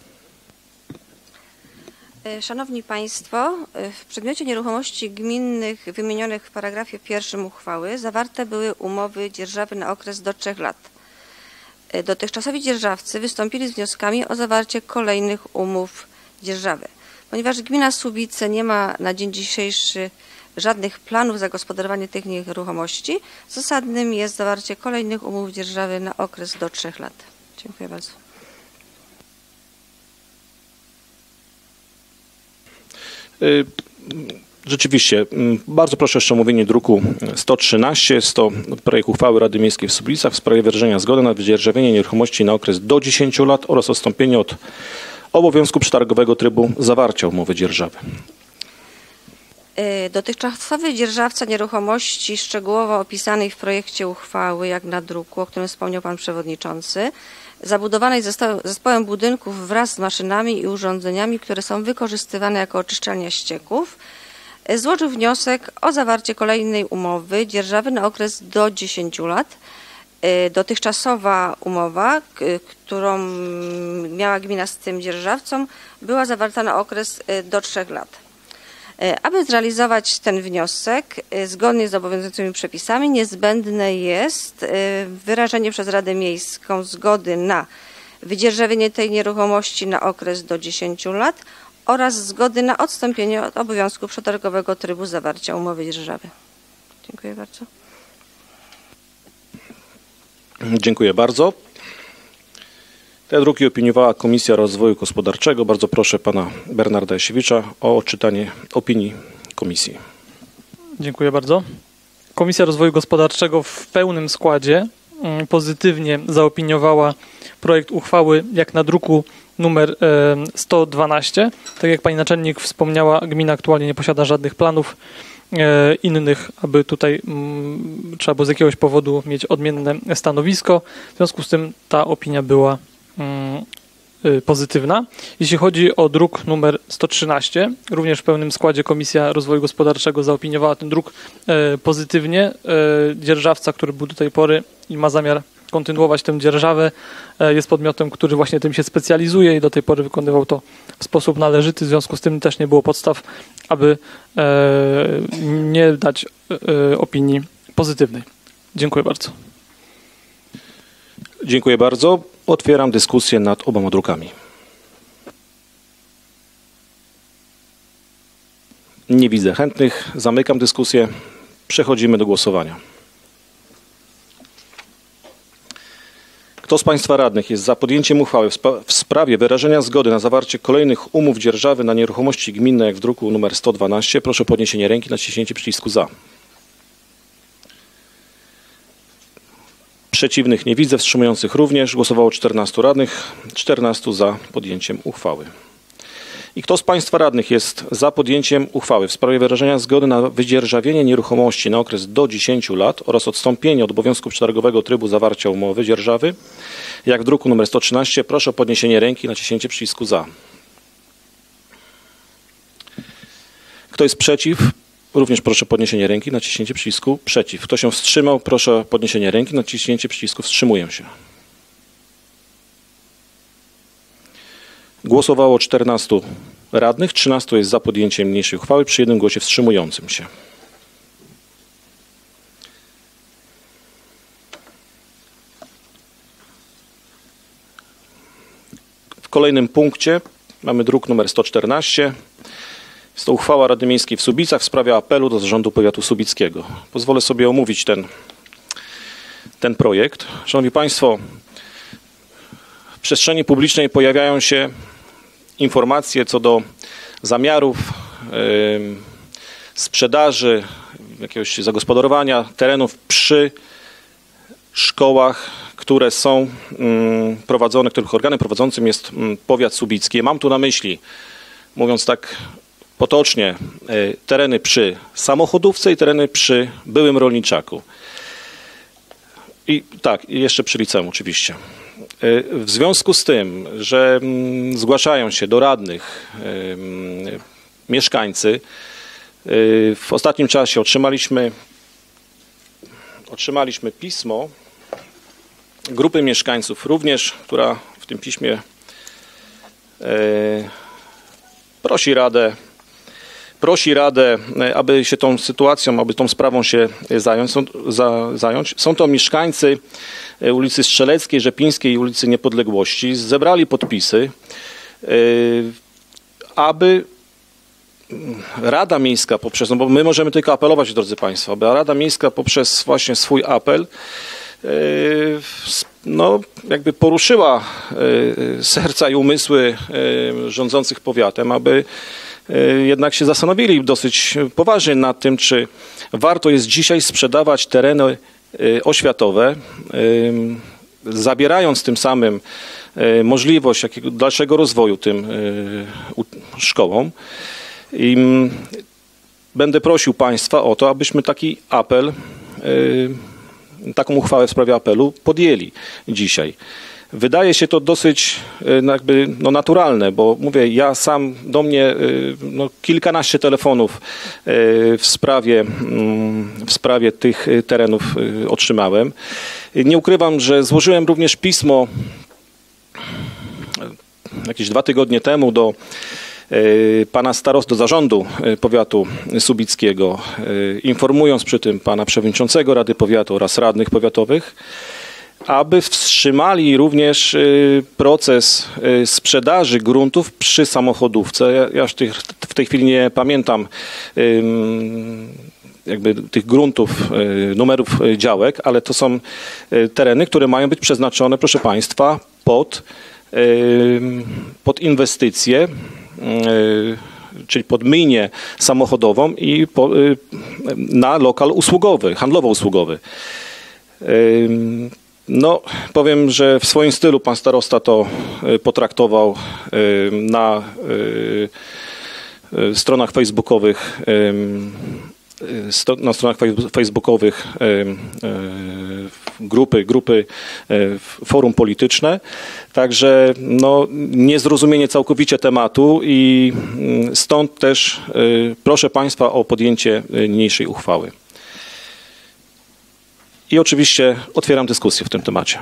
Szanowni Państwo, w przedmiocie nieruchomości gminnych wymienionych w paragrafie 1 uchwały zawarte były umowy dzierżawy na okres do 3 lat. Dotychczasowi dzierżawcy wystąpili z wnioskami o zawarcie kolejnych umów dzierżawy. Ponieważ gmina Słubice nie ma na dzień dzisiejszy żadnych planów zagospodarowania tych nieruchomości, zasadnym jest zawarcie kolejnych umów dzierżawy na okres do 3 lat. Dziękuję bardzo. Rzeczywiście, bardzo proszę jeszcze o omówienie druku 113. Jest to projekt uchwały Rady Miejskiej w Słubicach w sprawie wyrażenia zgody na wydzierżawienie nieruchomości na okres do 10 lat oraz odstąpienie od obowiązku przetargowego trybu zawarcia umowy dzierżawy. Dotychczasowy dzierżawca nieruchomości szczegółowo opisanej w projekcie uchwały, jak na druku, o którym wspomniał Pan Przewodniczący, zabudowanej zespołem budynków wraz z maszynami i urządzeniami, które są wykorzystywane jako oczyszczalnia ścieków, złożył wniosek o zawarcie kolejnej umowy dzierżawy na okres do 10 lat. Dotychczasowa umowa, którą miała gmina z tym dzierżawcą, była zawarta na okres do 3 lat. Aby zrealizować ten wniosek zgodnie z obowiązującymi przepisami, niezbędne jest wyrażenie przez Radę Miejską zgody na wydzierżawienie tej nieruchomości na okres do 10 lat oraz zgody na odstąpienie od obowiązku przetargowego trybu zawarcia umowy dzierżawy. Dziękuję bardzo. Dziękuję bardzo. Te druki opiniowała Komisja Rozwoju Gospodarczego. Bardzo proszę pana Bernarda Jasiewicza o odczytanie opinii komisji. Dziękuję bardzo. Komisja Rozwoju Gospodarczego w pełnym składzie pozytywnie zaopiniowała projekt uchwały jak na druku numer 112. Tak jak pani naczelnik wspomniała, gmina aktualnie nie posiada żadnych planów innych, aby tutaj trzeba było z jakiegoś powodu mieć odmienne stanowisko. W związku z tym ta opinia była pozytywna. Jeśli chodzi o druk numer 113, również w pełnym składzie Komisja Rozwoju Gospodarczego zaopiniowała ten druk pozytywnie. Dzierżawca, który był do tej pory i ma zamiar kontynuować tę dzierżawę, jest podmiotem, który właśnie tym się specjalizuje i do tej pory wykonywał to w sposób należyty. W związku z tym też nie było podstaw, aby nie dać opinii pozytywnej. Dziękuję bardzo. Dziękuję bardzo. Otwieram dyskusję nad oboma drukami. Nie widzę chętnych. Zamykam dyskusję. Przechodzimy do głosowania. Kto z Państwa radnych jest za podjęciem uchwały w sprawie wyrażenia zgody na zawarcie kolejnych umów dzierżawy na nieruchomości gminne, jak w druku nr 112, proszę o podniesienie ręki, naciśnięcie przycisku za. Przeciwnych nie widzę, wstrzymujących również. Głosowało 14 radnych, 14 za podjęciem uchwały. I kto z Państwa radnych jest za podjęciem uchwały w sprawie wyrażenia zgody na wydzierżawienie nieruchomości na okres do 10 lat oraz odstąpienie od obowiązku przetargowego trybu zawarcia umowy dzierżawy, jak w druku nr 113, proszę o podniesienie ręki i naciśnięcie przycisku za. Kto jest przeciw? Również proszę o podniesienie ręki, naciśnięcie przycisku przeciw. Kto się wstrzymał? Proszę o podniesienie ręki, naciśnięcie przycisku wstrzymuję się. Głosowało 14 radnych, 13 jest za podjęciem niniejszej uchwały przy jednym głosie wstrzymującym się. W kolejnym punkcie mamy druk numer 114. Jest to uchwała Rady Miejskiej w Słubicach w sprawie apelu do Zarządu Powiatu Słubickiego. Pozwolę sobie omówić ten projekt. Szanowni Państwo, w przestrzeni publicznej pojawiają się informacje co do zamiarów sprzedaży, jakiegoś zagospodarowania terenów przy szkołach, które są prowadzone, których organem prowadzącym jest powiat słubicki. Mam tu na myśli, mówiąc tak potocznie, tereny przy samochodówce i tereny przy byłym rolniczaku. I tak, i jeszcze przy liceum oczywiście. W związku z tym, że zgłaszają się do radnych mieszkańcy, w ostatnim czasie otrzymaliśmy pismo grupy mieszkańców również, która w tym piśmie prosi Radę, aby się tą sytuacją, aby tą sprawą się zająć. Są to mieszkańcy ulicy Strzeleckiej, Rzepińskiej i ulicy Niepodległości. Zebrali podpisy. aby Rada Miejska poprzez, no bo my możemy tylko apelować, drodzy Państwo, aby Rada Miejska poprzez właśnie swój apel no, jakby poruszyła serca i umysły rządzących powiatem, aby jednak się zastanowili dosyć poważnie nad tym, czy warto jest dzisiaj sprzedawać tereny oświatowe, zabierając tym samym możliwość jakiego dalszego rozwoju tym szkołom. I będę prosił Państwa o to, abyśmy taki apel, taką uchwałę w sprawie apelu podjęli dzisiaj. Wydaje się to dosyć jakby, no, naturalne, bo mówię, ja sam do mnie no, kilkanaście telefonów w sprawie tych terenów otrzymałem. Nie ukrywam, że złożyłem również pismo jakieś 2 tygodnie temu do pana starosty, do zarządu powiatu słubickiego, informując przy tym pana przewodniczącego Rady Powiatu oraz radnych powiatowych, aby wstrzymali również proces sprzedaży gruntów przy samochodówce. Ja w tej chwili nie pamiętam jakby tych gruntów, numerów działek, ale to są tereny, które mają być przeznaczone, proszę Państwa, pod inwestycje, czyli pod myjnię samochodową i na lokal usługowy, handlowo-usługowy. No, powiem, że w swoim stylu pan starosta to potraktował na stronach facebookowych, grupy forum polityczne, także no, niezrozumienie całkowicie tematu i stąd też proszę Państwa o podjęcie niniejszej uchwały. I oczywiście otwieram dyskusję w tym temacie.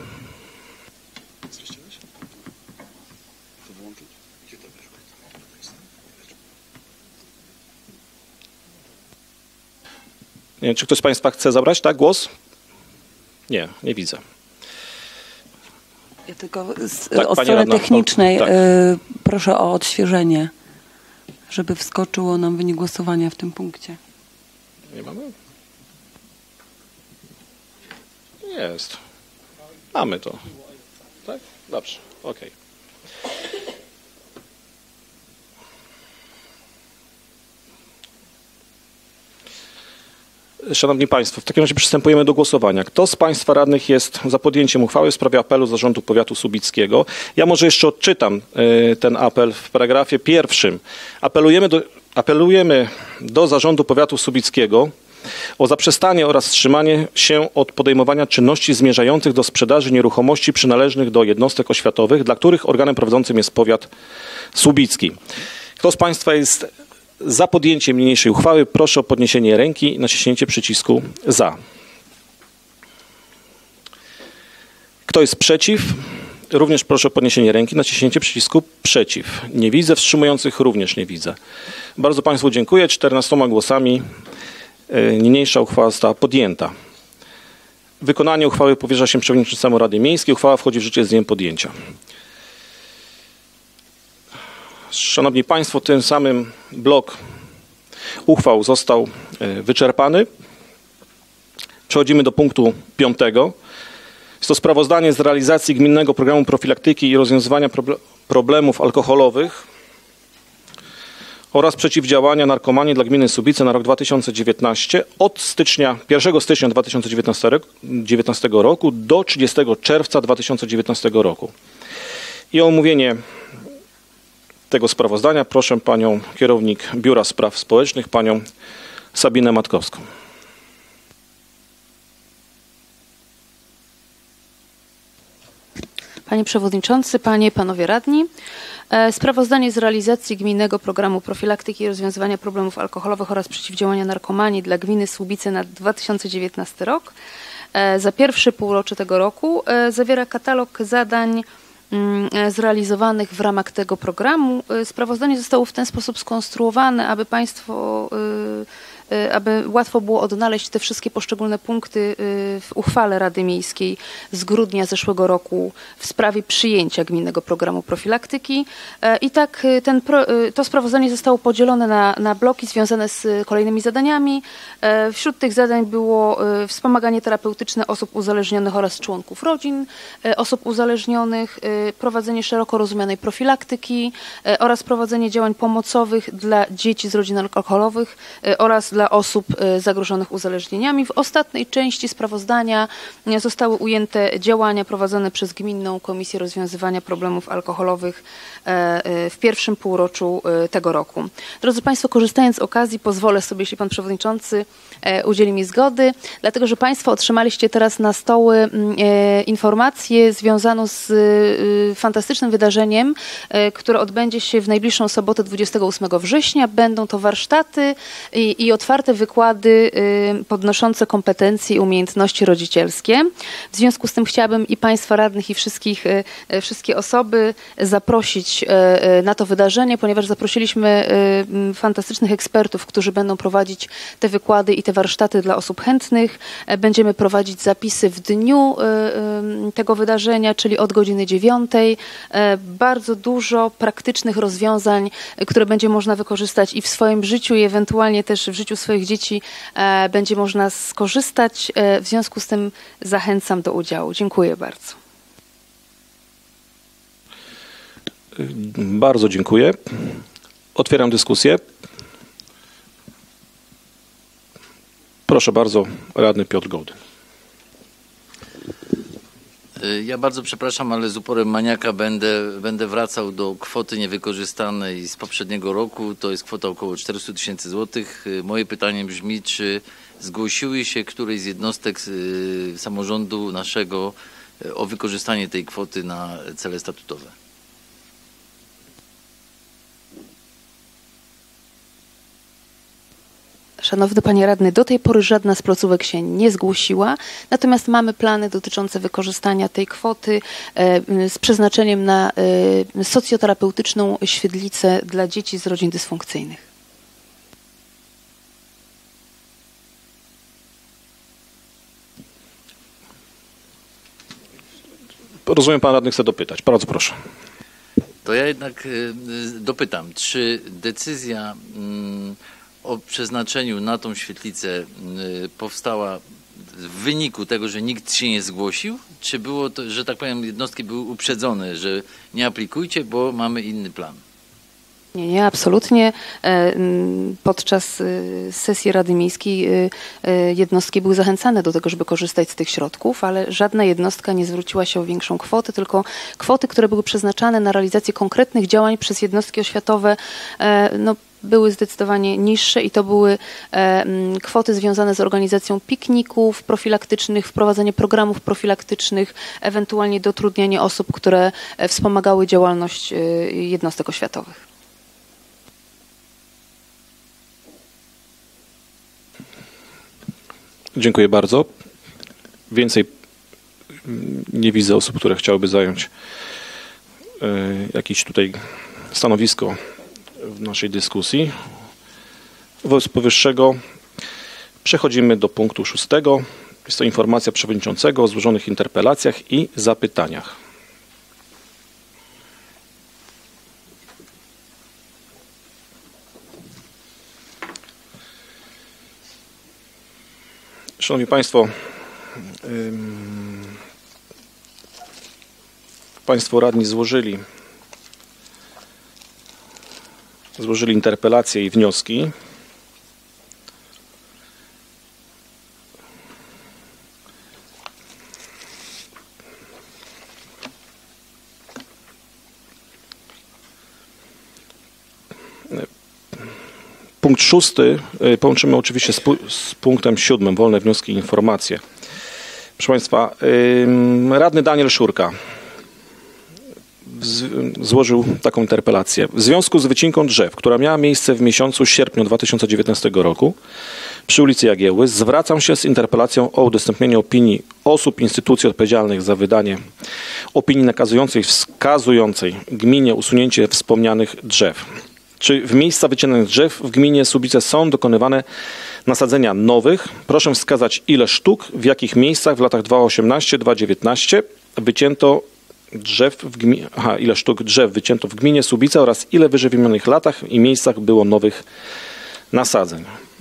Nie wiem, czy ktoś z Państwa chce zabrać, tak, głos? Nie, nie widzę. Ja tylko tak, od strony technicznej tak. Proszę o odświeżenie, żeby wskoczyło nam wynik głosowania w tym punkcie. Nie mamy? Jest. Mamy to. Tak? Dobrze. Okej. Szanowni Państwo, w takim razie przystępujemy do głosowania. Kto z Państwa radnych jest za podjęciem uchwały w sprawie apelu Zarządu Powiatu Słubickiego? Ja może jeszcze odczytam ten apel w paragrafie 1. Apelujemy do Zarządu Powiatu Słubickiego o zaprzestanie oraz wstrzymanie się od podejmowania czynności zmierzających do sprzedaży nieruchomości przynależnych do jednostek oświatowych, dla których organem prowadzącym jest powiat słubicki. Kto z Państwa jest za podjęciem niniejszej uchwały, proszę o podniesienie ręki i naciśnięcie przycisku za. Kto jest przeciw? Również proszę o podniesienie ręki i naciśnięcie przycisku przeciw. Nie widzę, wstrzymujących również nie widzę. Bardzo Państwu dziękuję. 14 głosami niniejsza uchwała została podjęta. Wykonanie uchwały powierza się przewodniczącemu Rady Miejskiej. Uchwała wchodzi w życie z dniem podjęcia. Szanowni Państwo, tym samym blok uchwał został wyczerpany. Przechodzimy do punktu 5. Jest to sprawozdanie z realizacji Gminnego Programu Profilaktyki i Rozwiązywania Problemów Alkoholowych oraz przeciwdziałania narkomanii dla gminy Słubice na rok 2019 od 1 stycznia 2019 roku do 30 czerwca 2019 roku. I o omówienie tego sprawozdania proszę panią kierownik Biura Spraw Społecznych, panią Sabinę Matkowską. Panie Przewodniczący, Panie i Panowie Radni. Sprawozdanie z realizacji Gminnego Programu Profilaktyki i Rozwiązywania Problemów Alkoholowych oraz Przeciwdziałania Narkomanii dla gminy Słubice na 2019 rok za pierwsze półrocze tego roku zawiera katalog zadań zrealizowanych w ramach tego programu. Sprawozdanie zostało w ten sposób skonstruowane, aby Państwo aby łatwo było odnaleźć te wszystkie poszczególne punkty w uchwale Rady Miejskiej z grudnia zeszłego roku w sprawie przyjęcia gminnego programu profilaktyki. I tak to sprawozdanie zostało podzielone na bloki związane z kolejnymi zadaniami. Wśród tych zadań było wspomaganie terapeutyczne osób uzależnionych oraz członków rodzin osób uzależnionych, prowadzenie szeroko rozumianej profilaktyki oraz prowadzenie działań pomocowych dla dzieci z rodzin alkoholowych oraz dla osób zagrożonych uzależnieniami. W ostatniej części sprawozdania zostały ujęte działania prowadzone przez Gminną Komisję Rozwiązywania Problemów Alkoholowych w pierwszym półroczu tego roku. Drodzy Państwo, korzystając z okazji, pozwolę sobie, jeśli Pan Przewodniczący udzieli mi zgody, dlatego że Państwo otrzymaliście teraz na stoły informację związaną z fantastycznym wydarzeniem, które odbędzie się w najbliższą sobotę 28 września. Będą to warsztaty i otwarte wykłady podnoszące kompetencje i umiejętności rodzicielskie. W związku z tym chciałabym i Państwa radnych i wszystkie osoby zaprosić na to wydarzenie, ponieważ zaprosiliśmy fantastycznych ekspertów, którzy będą prowadzić te wykłady i te warsztaty dla osób chętnych. Będziemy prowadzić zapisy w dniu tego wydarzenia, czyli od godziny 9. Bardzo dużo praktycznych rozwiązań, które będzie można wykorzystać i w swoim życiu, i ewentualnie też w życiu swoich dzieci będzie można skorzystać. W związku z tym zachęcam do udziału. Dziękuję bardzo. Bardzo dziękuję. Otwieram dyskusję. Proszę bardzo, radny Piotr Gołdyn. Ja bardzo przepraszam, ale z uporem maniaka będę wracał do kwoty niewykorzystanej z poprzedniego roku. To jest kwota około 400 000 złotych. Moje pytanie brzmi, czy zgłosiły się któreś z jednostek samorządu naszego o wykorzystanie tej kwoty na cele statutowe? Szanowny Panie Radny, do tej pory żadna z placówek się nie zgłosiła, natomiast mamy plany dotyczące wykorzystania tej kwoty z przeznaczeniem na socjoterapeutyczną świetlicę dla dzieci z rodzin dysfunkcyjnych. Rozumiem, Pan Radny chce dopytać. Bardzo proszę. To ja jednak dopytam, czy decyzja o przeznaczeniu na tą świetlicę powstała w wyniku tego, że nikt się nie zgłosił? Czy było to, że tak powiem, jednostki były uprzedzone, że nie aplikujcie, bo mamy inny plan? Nie, absolutnie. Podczas sesji Rady Miejskiej jednostki były zachęcane do tego, żeby korzystać z tych środków, ale żadna jednostka nie zwróciła się o większą kwotę, tylko kwoty, które były przeznaczane na realizację konkretnych działań przez jednostki oświatowe, były zdecydowanie niższe i to były kwoty związane z organizacją pikników profilaktycznych, wprowadzenie programów profilaktycznych, ewentualnie dotrudnianie osób, które wspomagały działalność jednostek oświatowych. Dziękuję bardzo. Więcej nie widzę osób, które chciałyby zająć jakieś tutaj stanowisko w naszej dyskusji. Wobec powyższego przechodzimy do punktu 6. Jest to informacja przewodniczącego o złożonych interpelacjach i zapytaniach. Szanowni Państwo, Państwo radni złożyli interpelacje i wnioski. Punkt 6 połączymy oczywiście z punktem 7, wolne wnioski i informacje. Proszę Państwa, radny Daniel Szurka złożył taką interpelację. W związku z wycinką drzew, która miała miejsce w miesiącu sierpniu 2019 roku przy ulicy Jagiełły, zwracam się z interpelacją o udostępnienie opinii osób, instytucji odpowiedzialnych za wydanie opinii nakazującej, wskazującej gminie usunięcie wspomnianych drzew. Czy w miejsca wycinanych drzew w gminie Słubice są dokonywane nasadzenia nowych? Proszę wskazać, ile sztuk, w jakich miejscach w latach 2018-2019 wycięto drzew w gminie, ile sztuk drzew wycięto w gminie Słubice oraz ile w wyżej wymienionych latach i miejscach było nowych nasadzeń.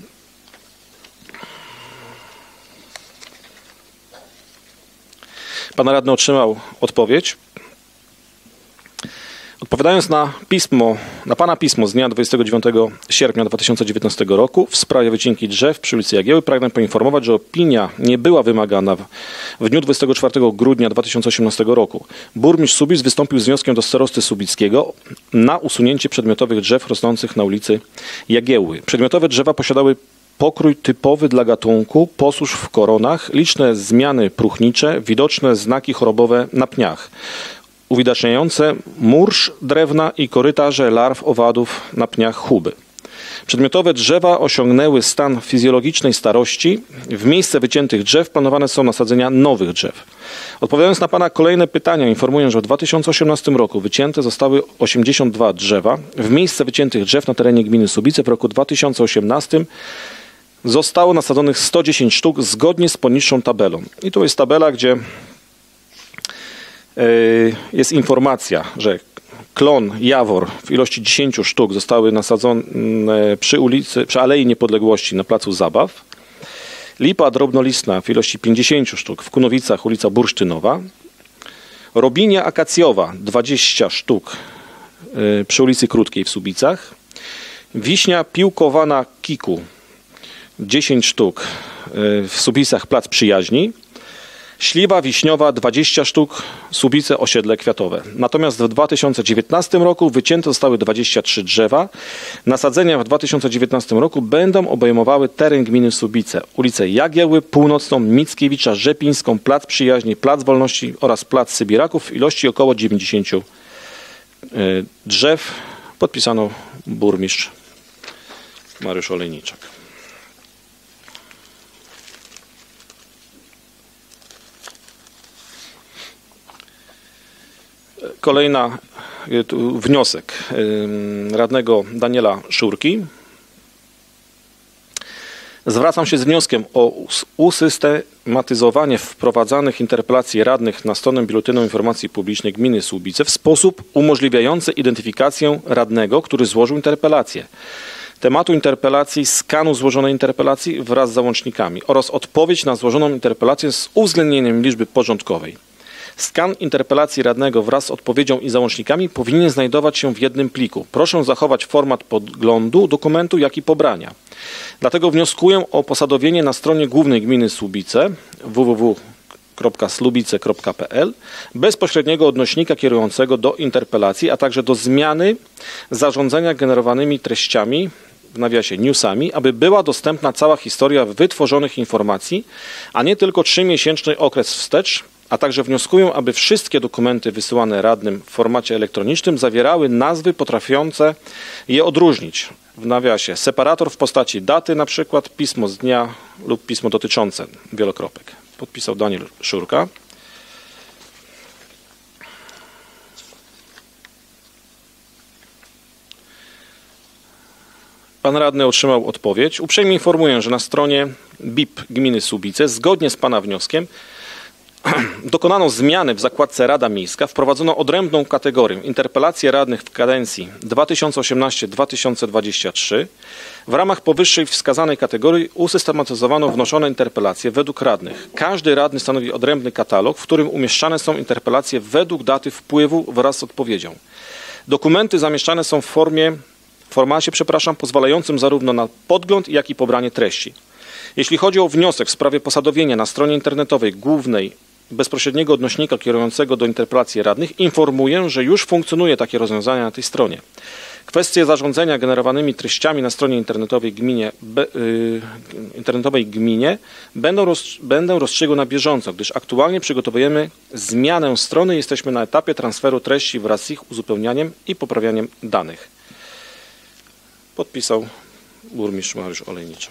Pan radny otrzymał odpowiedź. Odpowiadając na pana pismo z dnia 29 sierpnia 2019 roku w sprawie wycinki drzew przy ulicy Jagieły, pragnę poinformować, że opinia nie była wymagana w dniu 24 grudnia 2018 roku. Burmistrz Słubic wystąpił z wnioskiem do starosty słubickiego na usunięcie przedmiotowych drzew rosnących na ulicy Jagieły. Przedmiotowe drzewa posiadały pokrój typowy dla gatunku, posłusz w koronach, liczne zmiany próchnicze, widoczne znaki chorobowe na pniach, uwidaczniające mórz drewna i korytarze larw owadów na pniach chuby. Przedmiotowe drzewa osiągnęły stan fizjologicznej starości. W miejsce wyciętych drzew planowane są nasadzenia nowych drzew. Odpowiadając na pana kolejne pytania, informuję, że w 2018 roku wycięte zostały 82 drzewa. W miejsce wyciętych drzew na terenie gminy Słubice w roku 2018 zostało nasadzonych 110 sztuk zgodnie z poniższą tabelą. I tu jest tabela, gdzie jest informacja, że klon, jawor w ilości 10 sztuk zostały nasadzone przy Alei Niepodległości na placu Zabaw. Lipa drobnolistna w ilości 50 sztuk w Kunowicach, ulica Bursztynowa. Robinia akacjowa 20 sztuk przy ulicy Krótkiej w Słubicach. Wiśnia piłkowana kiku 10 sztuk w Słubicach, plac Przyjaźni. Śliwa wiśniowa 20 sztuk, Słubice, osiedle kwiatowe. Natomiast w 2019 roku wycięte zostały 23 drzewa. Nasadzenia w 2019 roku będą obejmowały teren gminy Słubice, ulicę Jagieły, Północną, Mickiewicza, Rzepińską, Plac Przyjaźni, Plac Wolności oraz Plac Sybiraków w ilości około 90 drzew. Podpisano burmistrz Mariusz Olejniczak. Kolejna wniosek radnego Daniela Szurki. Zwracam się z wnioskiem o usystematyzowanie wprowadzanych interpelacji radnych na stronę Biuletynu Informacji Publicznej Gminy Słubice w sposób umożliwiający identyfikację radnego, który złożył interpelację, tematu interpelacji, skanu złożonej interpelacji wraz z załącznikami oraz odpowiedź na złożoną interpelację z uwzględnieniem liczby porządkowej. Skan interpelacji radnego wraz z odpowiedzią i załącznikami powinien znajdować się w jednym pliku. Proszę zachować format podglądu dokumentu, jak i pobrania. Dlatego wnioskuję o posadowienie na stronie głównej gminy Słubice www.slubice.pl bezpośredniego odnośnika kierującego do interpelacji, a także do zmiany zarządzania generowanymi treściami, w nawiasie newsami, aby była dostępna cała historia wytworzonych informacji, a nie tylko 3-miesięczny okres wstecz, a także wnioskuję, aby wszystkie dokumenty wysyłane radnym w formacie elektronicznym zawierały nazwy potrafiące je odróżnić. W nawiasie separator w postaci daty, na przykład pismo z dnia lub pismo dotyczące, wielokropek. Podpisał Daniel Szurka. Pan radny otrzymał odpowiedź. Uprzejmie informuję, że na stronie BIP gminy Słubice, zgodnie z pana wnioskiem, dokonano zmiany w zakładce Rada Miejska, wprowadzono odrębną kategorię interpelacje radnych w kadencji 2018-2023. W ramach powyższej wskazanej kategorii usystematyzowano wnoszone interpelacje według radnych. Każdy radny stanowi odrębny katalog, w którym umieszczane są interpelacje według daty wpływu wraz z odpowiedzią. Dokumenty zamieszczane są w formacie, pozwalającym zarówno na podgląd, jak i pobranie treści. Jeśli chodzi o wniosek w sprawie posadowienia na stronie internetowej głównej bezpośredniego odnośnika kierującego do interpelacji radnych, informuję, że już funkcjonuje takie rozwiązanie na tej stronie. Kwestie zarządzania generowanymi treściami na stronie internetowej gminie będę rozstrzygał na bieżąco, gdyż aktualnie przygotowujemy zmianę strony. Jesteśmy na etapie transferu treści wraz z ich uzupełnianiem i poprawianiem danych. Podpisał burmistrz Mariusz Olejniczak.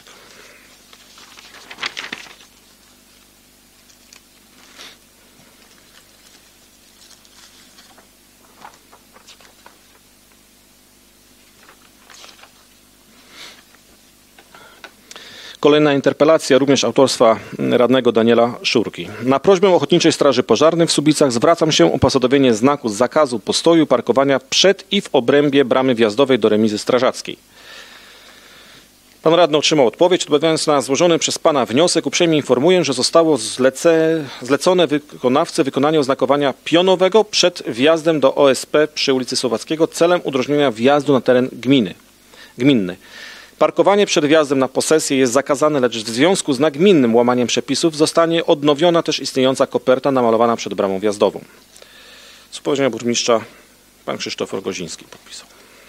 Kolejna interpelacja, również autorstwa radnego Daniela Szurki. Na prośbę Ochotniczej Straży Pożarnej w Słubicach zwracam się o posadowienie znaku zakazu postoju i parkowania przed i w obrębie bramy wjazdowej do remizy strażackiej. Pan radny otrzymał odpowiedź. Odpowiadając na złożony przez pana wniosek, uprzejmie informuję, że zostało zlecone wykonawcy wykonanie oznakowania pionowego przed wjazdem do OSP przy ulicy Słowackiego celem udrożnienia wjazdu na teren gminny. Parkowanie przed wjazdem na posesję jest zakazane, lecz w związku z nagminnym łamaniem przepisów zostanie odnowiona też istniejąca koperta namalowana przed bramą wjazdową. Z upoważnienia burmistrza pan Krzysztof Rogoziński podpisał.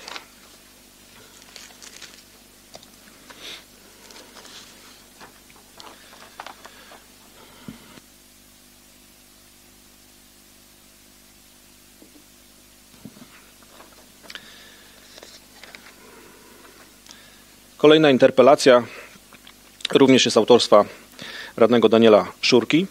Kolejna interpelacja również jest autorstwa radnego Daniela Szurki.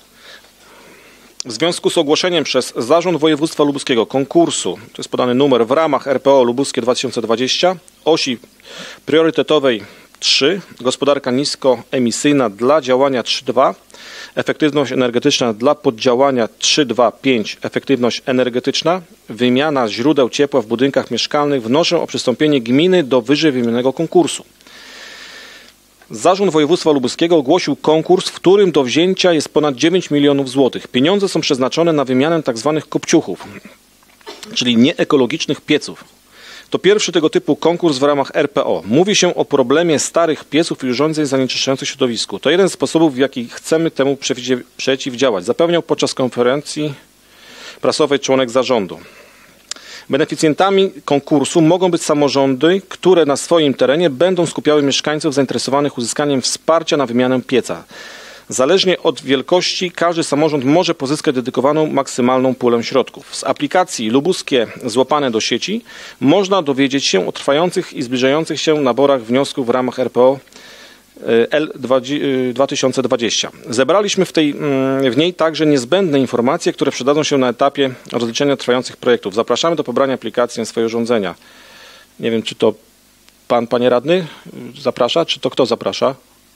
W związku z ogłoszeniem przez Zarząd Województwa Lubuskiego konkursu, to jest podany numer, w ramach RPO Lubuskie 2020, osi priorytetowej 3, gospodarka niskoemisyjna dla działania 3.2, efektywność energetyczna dla poddziałania 3.2.5, efektywność energetyczna, wymiana źródeł ciepła w budynkach mieszkalnych, wnoszę o przystąpienie gminy do wyżej wymienionego konkursu. Zarząd Województwa Lubuskiego ogłosił konkurs, w którym do wzięcia jest ponad 9 milionów złotych. Pieniądze są przeznaczone na wymianę tzw. kopciuchów, czyli nieekologicznych pieców. To pierwszy tego typu konkurs w ramach RPO. Mówi się o problemie starych pieców i urządzeń zanieczyszczających środowisku. To jeden z sposobów, w jaki chcemy temu przeciwdziałać, zapewniał podczas konferencji prasowej członek zarządu. Beneficjentami konkursu mogą być samorządy, które na swoim terenie będą skupiały mieszkańców zainteresowanych uzyskaniem wsparcia na wymianę pieca. Zależnie od wielkości każdy samorząd może pozyskać dedykowaną maksymalną pulę środków. Z aplikacji Lubuskie złapane do sieci można dowiedzieć się o trwających i zbliżających się naborach wniosków w ramach RPO L 2020. Zebraliśmy w niej także niezbędne informacje, które przydadzą się na etapie rozliczenia trwających projektów. Zapraszamy do pobrania aplikacji na swoje urządzenia. Nie wiem, czy to panie radny zaprasza, czy to kto zaprasza?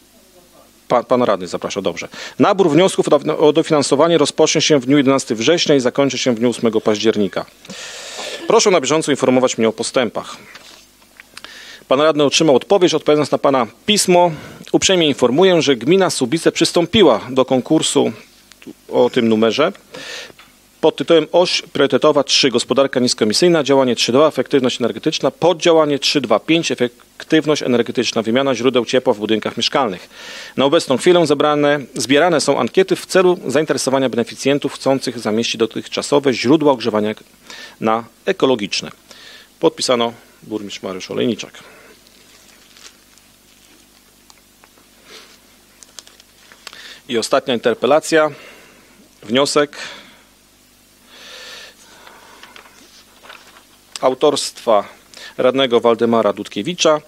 Pan radny zaprasza, dobrze. Nabór wniosków o dofinansowanie rozpocznie się w dniu 11 września i zakończy się w dniu 8 października. Proszę na bieżąco informować mnie o postępach. Pan radny otrzymał odpowiedź. Odpowiadając na pana pismo, uprzejmie informuję, że gmina Słubice przystąpiła do konkursu o tym numerze pod tytułem Oś priorytetowa 3, gospodarka niskoemisyjna, działanie 3.2, efektywność energetyczna, poddziałanie 3.2.5, efektywność energetyczna, wymiana źródeł ciepła w budynkach mieszkalnych. Na obecną chwilę zbierane są ankiety w celu zainteresowania beneficjentów chcących zamieścić dotychczasowe źródła ogrzewania na ekologiczne. Podpisano burmistrz Mariusz Olejniczak. I ostatnia interpelacja, wniosek autorstwa radnego Waldemara Dudkiewicza.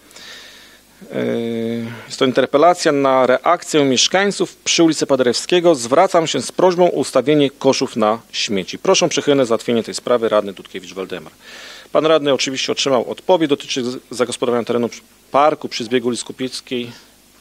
Jest to interpelacja na reakcję mieszkańców przy ulicy Paderewskiego. Zwracam się z prośbą o ustawienie koszów na śmieci. Proszę o przychylne załatwienie tej sprawy, radny Dudkiewicz Waldemar. Pan radny oczywiście otrzymał odpowiedź, dotyczy zagospodarowania terenu parku przy zbiegu ulicy Kupieckiej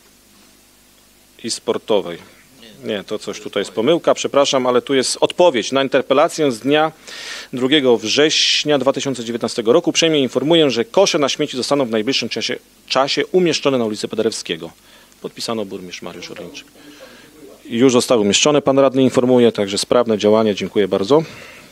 i Sportowej. Nie, to coś tutaj jest pomyłka, przepraszam, ale tu jest odpowiedź na interpelację z dnia 2 września 2019 roku. Uprzejmie informuję, że kosze na śmieci zostaną w najbliższym czasie umieszczone na ulicy Paderewskiego. Podpisano burmistrz Mariusz Olejniczak. Już zostały umieszczone, pan radny informuje, także sprawne działanie, dziękuję bardzo.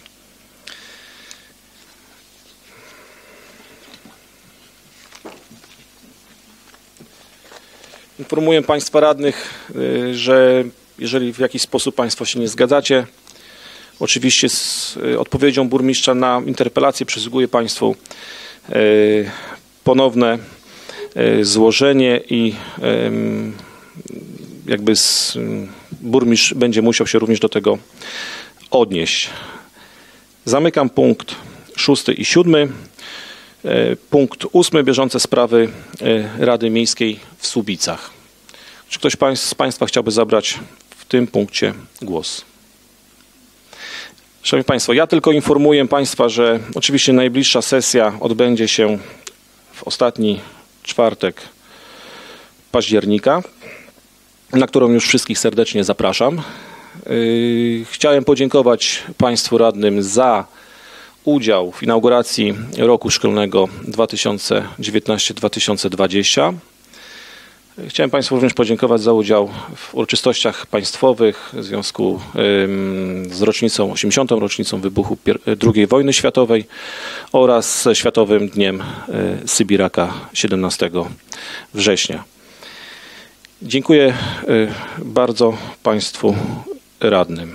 Informuję państwa radnych, że jeżeli w jakiś sposób państwo się nie zgadzacie, oczywiście z odpowiedzią burmistrza na interpelację przysługuje państwu ponowne złożenie i jakby burmistrz będzie musiał się również do tego odnieść. Zamykam punkt 6 i 7. Punkt 8. Bieżące sprawy Rady Miejskiej w Słubicach. Czy ktoś z państwa chciałby zabrać w tym punkcie głos? Szanowni państwo, ja tylko informuję państwa, że oczywiście najbliższa sesja odbędzie się w ostatni czwartek października. na którą już wszystkich serdecznie zapraszam. Chciałem podziękować Państwu radnym za udział w inauguracji roku szkolnego 2019-2020. Chciałem Państwu również podziękować za udział w uroczystościach państwowych w związku z 80. rocznicą wybuchu II wojny światowej oraz Światowym Dniem Sybiraka 17 września. Dziękuję bardzo Państwu radnym.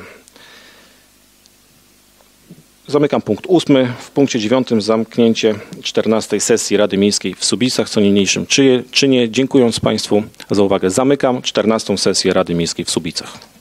Zamykam punkt 8. W punkcie 9 zamknięcie 14. sesji Rady Miejskiej w Subicach, co niniejszym czynię. Dziękując Państwu za uwagę, zamykam 14. sesję Rady Miejskiej w Subicach.